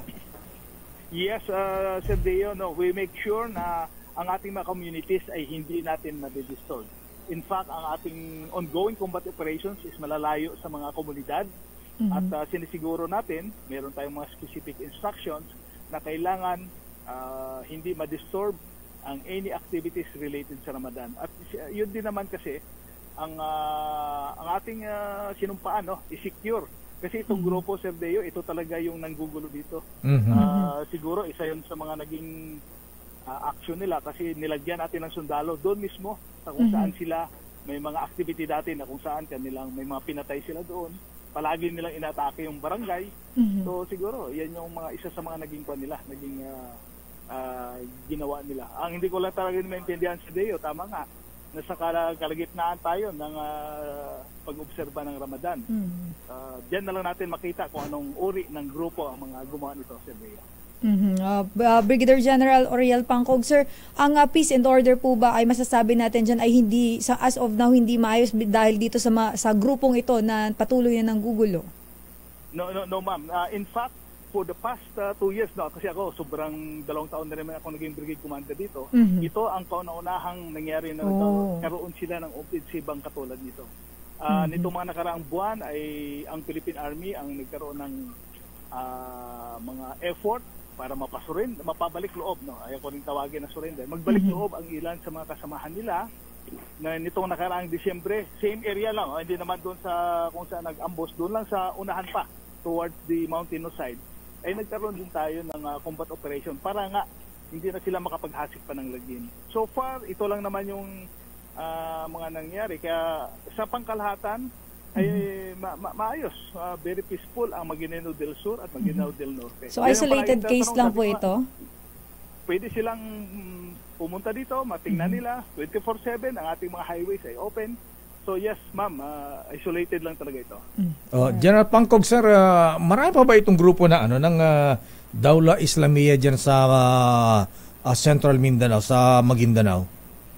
Yes, uh, Sir Deo, no, we make sure na ang ating mga communities ay hindi natin madidistort. In fact, ang ating ongoing combat operations is malalayo sa mga komunidad mm-hmm. at uh, sinisiguro natin, meron tayong mga specific instructions na kailangan uh, hindi ma-disturb ang any activities related sa Ramadan. At uh, yun din naman kasi ang uh, ang ating uh, sinumpaan, no, i-secure. Kasi itong mm-hmm. grupo, Sir Deo, ito talaga yung nanggugulo dito. Mm-hmm. Uh, siguro isa yun sa mga naging uh, action nila kasi nilagyan natin ng sundalo doon mismo sa kung mm-hmm. saan sila may mga activity dati na kung saan kanilang may mga pinatay sila doon. Palagi nilang inatake yung barangay. Mm-hmm. So siguro, yan yung mga isa sa mga naging pa nila, naging uh, uh, ginawa nila. Ang hindi ko lang talaga maintindihan sa Deo, tama nga, nasa kalagitnaan tayo ng uh, pag-obserba ng Ramadan. Mm-hmm. Uh, diyan na lang natin makita kung anong uri ng grupo ang mga gumawa nito sa Deo. Mm-hmm. Uh, uh, Brigadier General Oriel Pangcog, sir, ang uh, peace and order po ba ay masasabi natin dyan ay hindi, sa as of now, hindi maayos dahil dito sa, ma, sa grupong ito na patuloy na nanggugulo? No, no, no ma'am. Uh, in fact, for the past uh, two years na, kasi ako sobrang dalawang taon na rin ako naging brigade commander dito, Mhm. ito ang kauna-unahang nangyari na Oh. nagkaroon sila ng offensibang katulad nito. Uh, Mhm. Nitong mga nakaraang buwan ay ang Philippine Army ang nagkaroon ng uh, mga effort para mapasurin, mapabalik loob, no? Ayaw ko rin tawagin na surrender. Magbalik Mhm. loob ang ilan sa mga kasamahan nila na nitong nakaraang Disyembre, same area lang, oh, hindi naman doon sa kung saan nag-ambush, doon lang sa unahan pa towards the mountainous side, ay nagkaroon din tayo ng uh, combat operation para nga hindi na sila makapaghasik pa ng lagim. So far, ito lang naman yung uh, mga nangyari. Kaya sa pangkalahatan ay ma- ma- maayos, uh, very peaceful ang Maguindanao del Sur at Maguindanao del Norte. So Kaya isolated yung case tanong, lang sabi po ko, ito? Pwede silang mm, pumunta dito, matingnan nila, twenty-four seven, ang ating mga highways ay open. So yes, ma'am, uh, isolated lang talaga ito. Oh, General Pangkog, sir, uh, marami pa ba itong grupo na ano ng uh, Dawla Islamiyah diyan sa uh, uh, Central Mindanao, sa Maguindanao?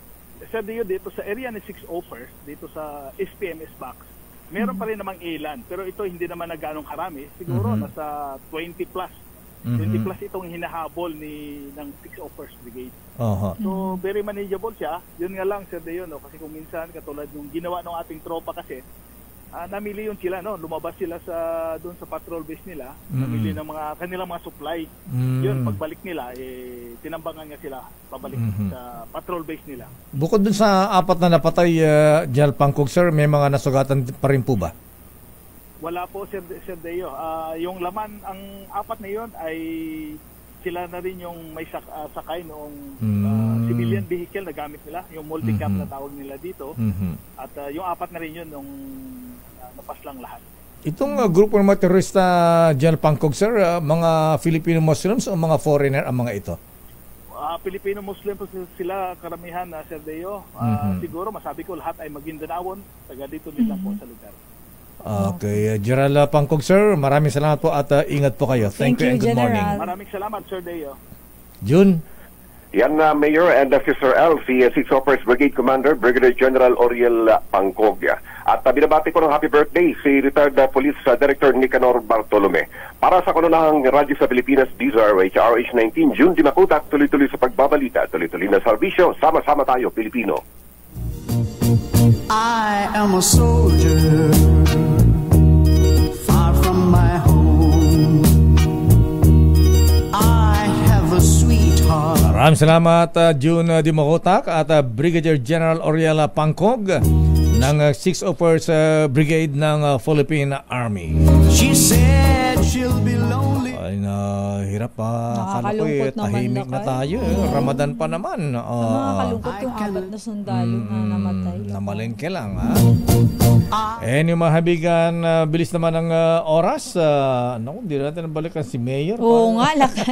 Sir Dio, dito sa area ni Six Offers, dito sa S P M S Box, meron pa rin namang ilan, pero ito hindi naman na ganong karami. Siguro Mhm. nasa twenty plus. Mhm. twenty plus itong hinahabol ni ng Six Offers Brigade. Oho. So, very manageable siya. Yun nga lang, Sir Deo, no? Kasi kung minsan, katulad yung ginawa ng ating tropa kasi, ah, namili yun sila, no? Lumabas sila sa doon sa patrol base nila, Mm. namili ng mga kanilang mga supply. Mm. Yun, pagbalik nila, eh, tinambangan nga sila pabalik Mhm. sa patrol base nila. Bukod dun sa apat na napatay, uh, General Pangkog, sir, may mga nasugatan pa rin po ba? Wala po, Sir, Sir Deo. Ah, yung laman, ang apat na yun ay sila na rin yung may sak- ah, sakay noong ah, Mm. civilian vehicle na gamit nila, yung multi-cam Mhm. na tawag nila dito. Mhm. At ah, yung apat na rin yun nung ah, napaslang lahat. Itong uh, grupo ng mga terorista, General Pangkog, sir, uh, mga Filipino Muslims o mga foreigner ang mga ito? Ah, Pilipino Muslim po sila karamihan na Sir Deo. Ah, Mhm. Siguro masabi ko lahat ay Maguindanaon, taga dito din lang po sa lugar. Okay, uh, General Pangkog, sir, maraming salamat po at uh, ingat po kayo. Thank, you and good morning. Maraming salamat, Sir Deo. June? Yan, uh, Mayor and uh, Sister L, si uh, Six Offers Brigade Commander, Brigadier General Oriel uh, Pangkog. At uh, binabati ko ng happy birthday si retired uh, Police uh, Director Nicanor Bartolome. Para sa kanunahang radyo sa Pilipinas, D Z R H R H nineteen, June Di Makutak, tuloy-tuloy sa pagbabalita, tuloy-tuloy na serbisyo, sama-sama tayo, Pilipino. I am a soldier, far from my home. I have a sweetheart. Maraming salamat, uh, June uh, Dimakotak at uh, Brigadier General Oriel Pangkog ng uh, Six Offers uh, Brigade ng uh, Philippine Army. She said she'll be lonely. Ay, na hirap pa. Akala ko eh, Nakakalungkot naman tahimik na na kayo. tayo. Eh. Ramadan pa naman. Uh, Nakakalungkot yung apat na sundalo na namatay. Namalengke lang, ha? Eh, yung mga habigan, uh, bilis naman ng uh, oras. Uh, naku, hindi natin nabalikan si Mayor. Oo nga, lakay.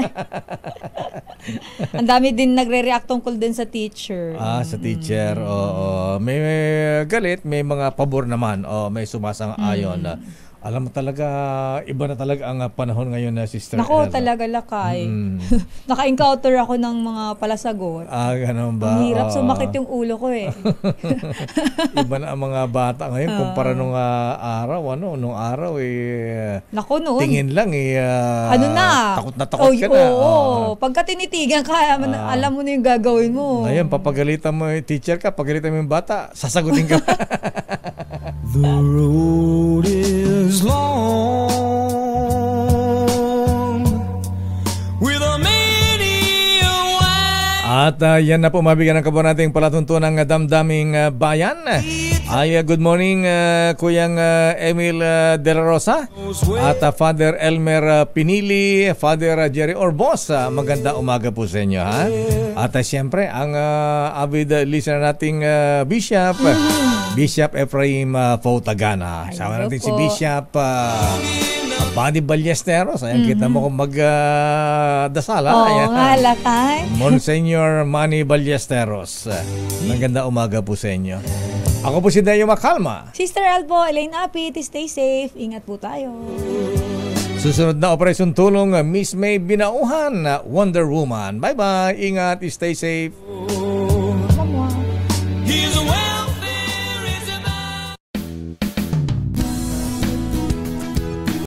Ang dami din nagre-react tungkol din sa teacher. Ah, sa teacher. Oo. May, may galit, may mga pabor naman. Oh, may sumasang-ayon. Mm. Uh, alam mo talaga, iba na talaga ang uh, panahon ngayon na Sister Nako, Ella. talaga lakay. Mm. Naka-encounter ako ng mga palasagot. Ah, ganun ba? Ang hirap, Oo. sumakit yung ulo ko eh. Iba na ang mga bata ngayon Oo. kumpara nung uh, araw. Ano, nung araw eh, Nako noon. tingin lang eh. uh, ano na? Takot na takot Oh, ka na. Oo. Oo. Pagka tinitigan ka, Ah. alam mo na yung gagawin mo. Ngayon, papagalitan mo yung teacher ka, pagalitan mo yung bata, sasagutin ka. The road is long with a many a wide. At uh, yan na po mabigyan ng kabo nating palatuntunan ng damdaming uh, bayan. Ay, uh, good morning uh, Kuyang uh, Emil uh, De La Rosa at uh, Father Elmer uh, Pinili, Father uh, Jerry Orbos. Uh, maganda umaga po sa inyo, ha? At uh, siyempre, ang uh, avid uh, listener nating uh, Bishop, Bishop Ephraim uh, Fautagana. Sama natin si Bishop uh, Manny Ballesteros. Ayan, kita mo kung mag-dasal. Uh, Oo nga, lakay. Monsignor Manny Ballesteros. Maganda umaga po sa inyo. Ako po si Dayo Makalma. Sister Elbo, Elaine Apit, stay safe. Ingat po tayo. Susunod na operasyon tulong, Miss May Binauhan, Wonder Woman. Bye-bye. Ingat, stay safe.